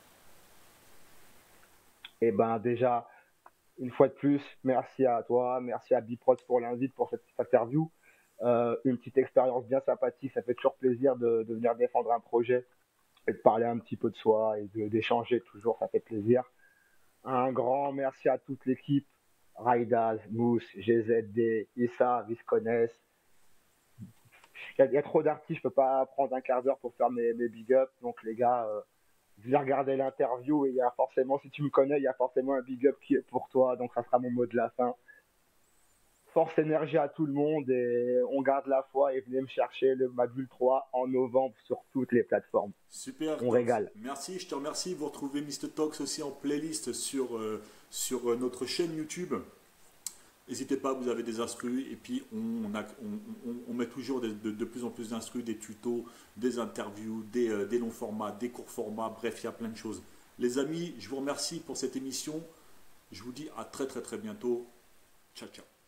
Et ben déjà, une fois de plus, merci à toi, merci à Biprod pour l'invite pour cette petite interview. Euh, une petite expérience bien sympathique, ça fait toujours plaisir de, de venir défendre un projet et de parler un petit peu de soi et de- d'échanger toujours, ça fait plaisir. Un grand merci à toute l'équipe. Raidaz, Mousse, G Z D, Issa, Viscones. Il y, y, a trop d'artistes, je peux pas prendre un quart d'heure pour faire mes, mes big ups. Donc les gars, euh, je vais regarder l'interview et il y a forcément, si tu me connais, il y a forcément un big up qui est pour toi. Donc ça sera mon mot de la fin. Force énergie à tout le monde et on garde la foi et venez me chercher le Magul trois en novembre sur toutes les plateformes. Super. On régale. Merci, je te remercie. Vous retrouvez Mister Talks aussi en playlist sur, euh, sur notre chaîne YouTube. N'hésitez pas, vous avez des instrus et puis on, a, on, on, on met toujours de, de, de plus en plus d'instrus, des tutos, des interviews, des, euh, des longs formats, des courts formats, bref, il y a plein de choses. Les amis, je vous remercie pour cette émission. Je vous dis à très très très bientôt. Ciao, ciao.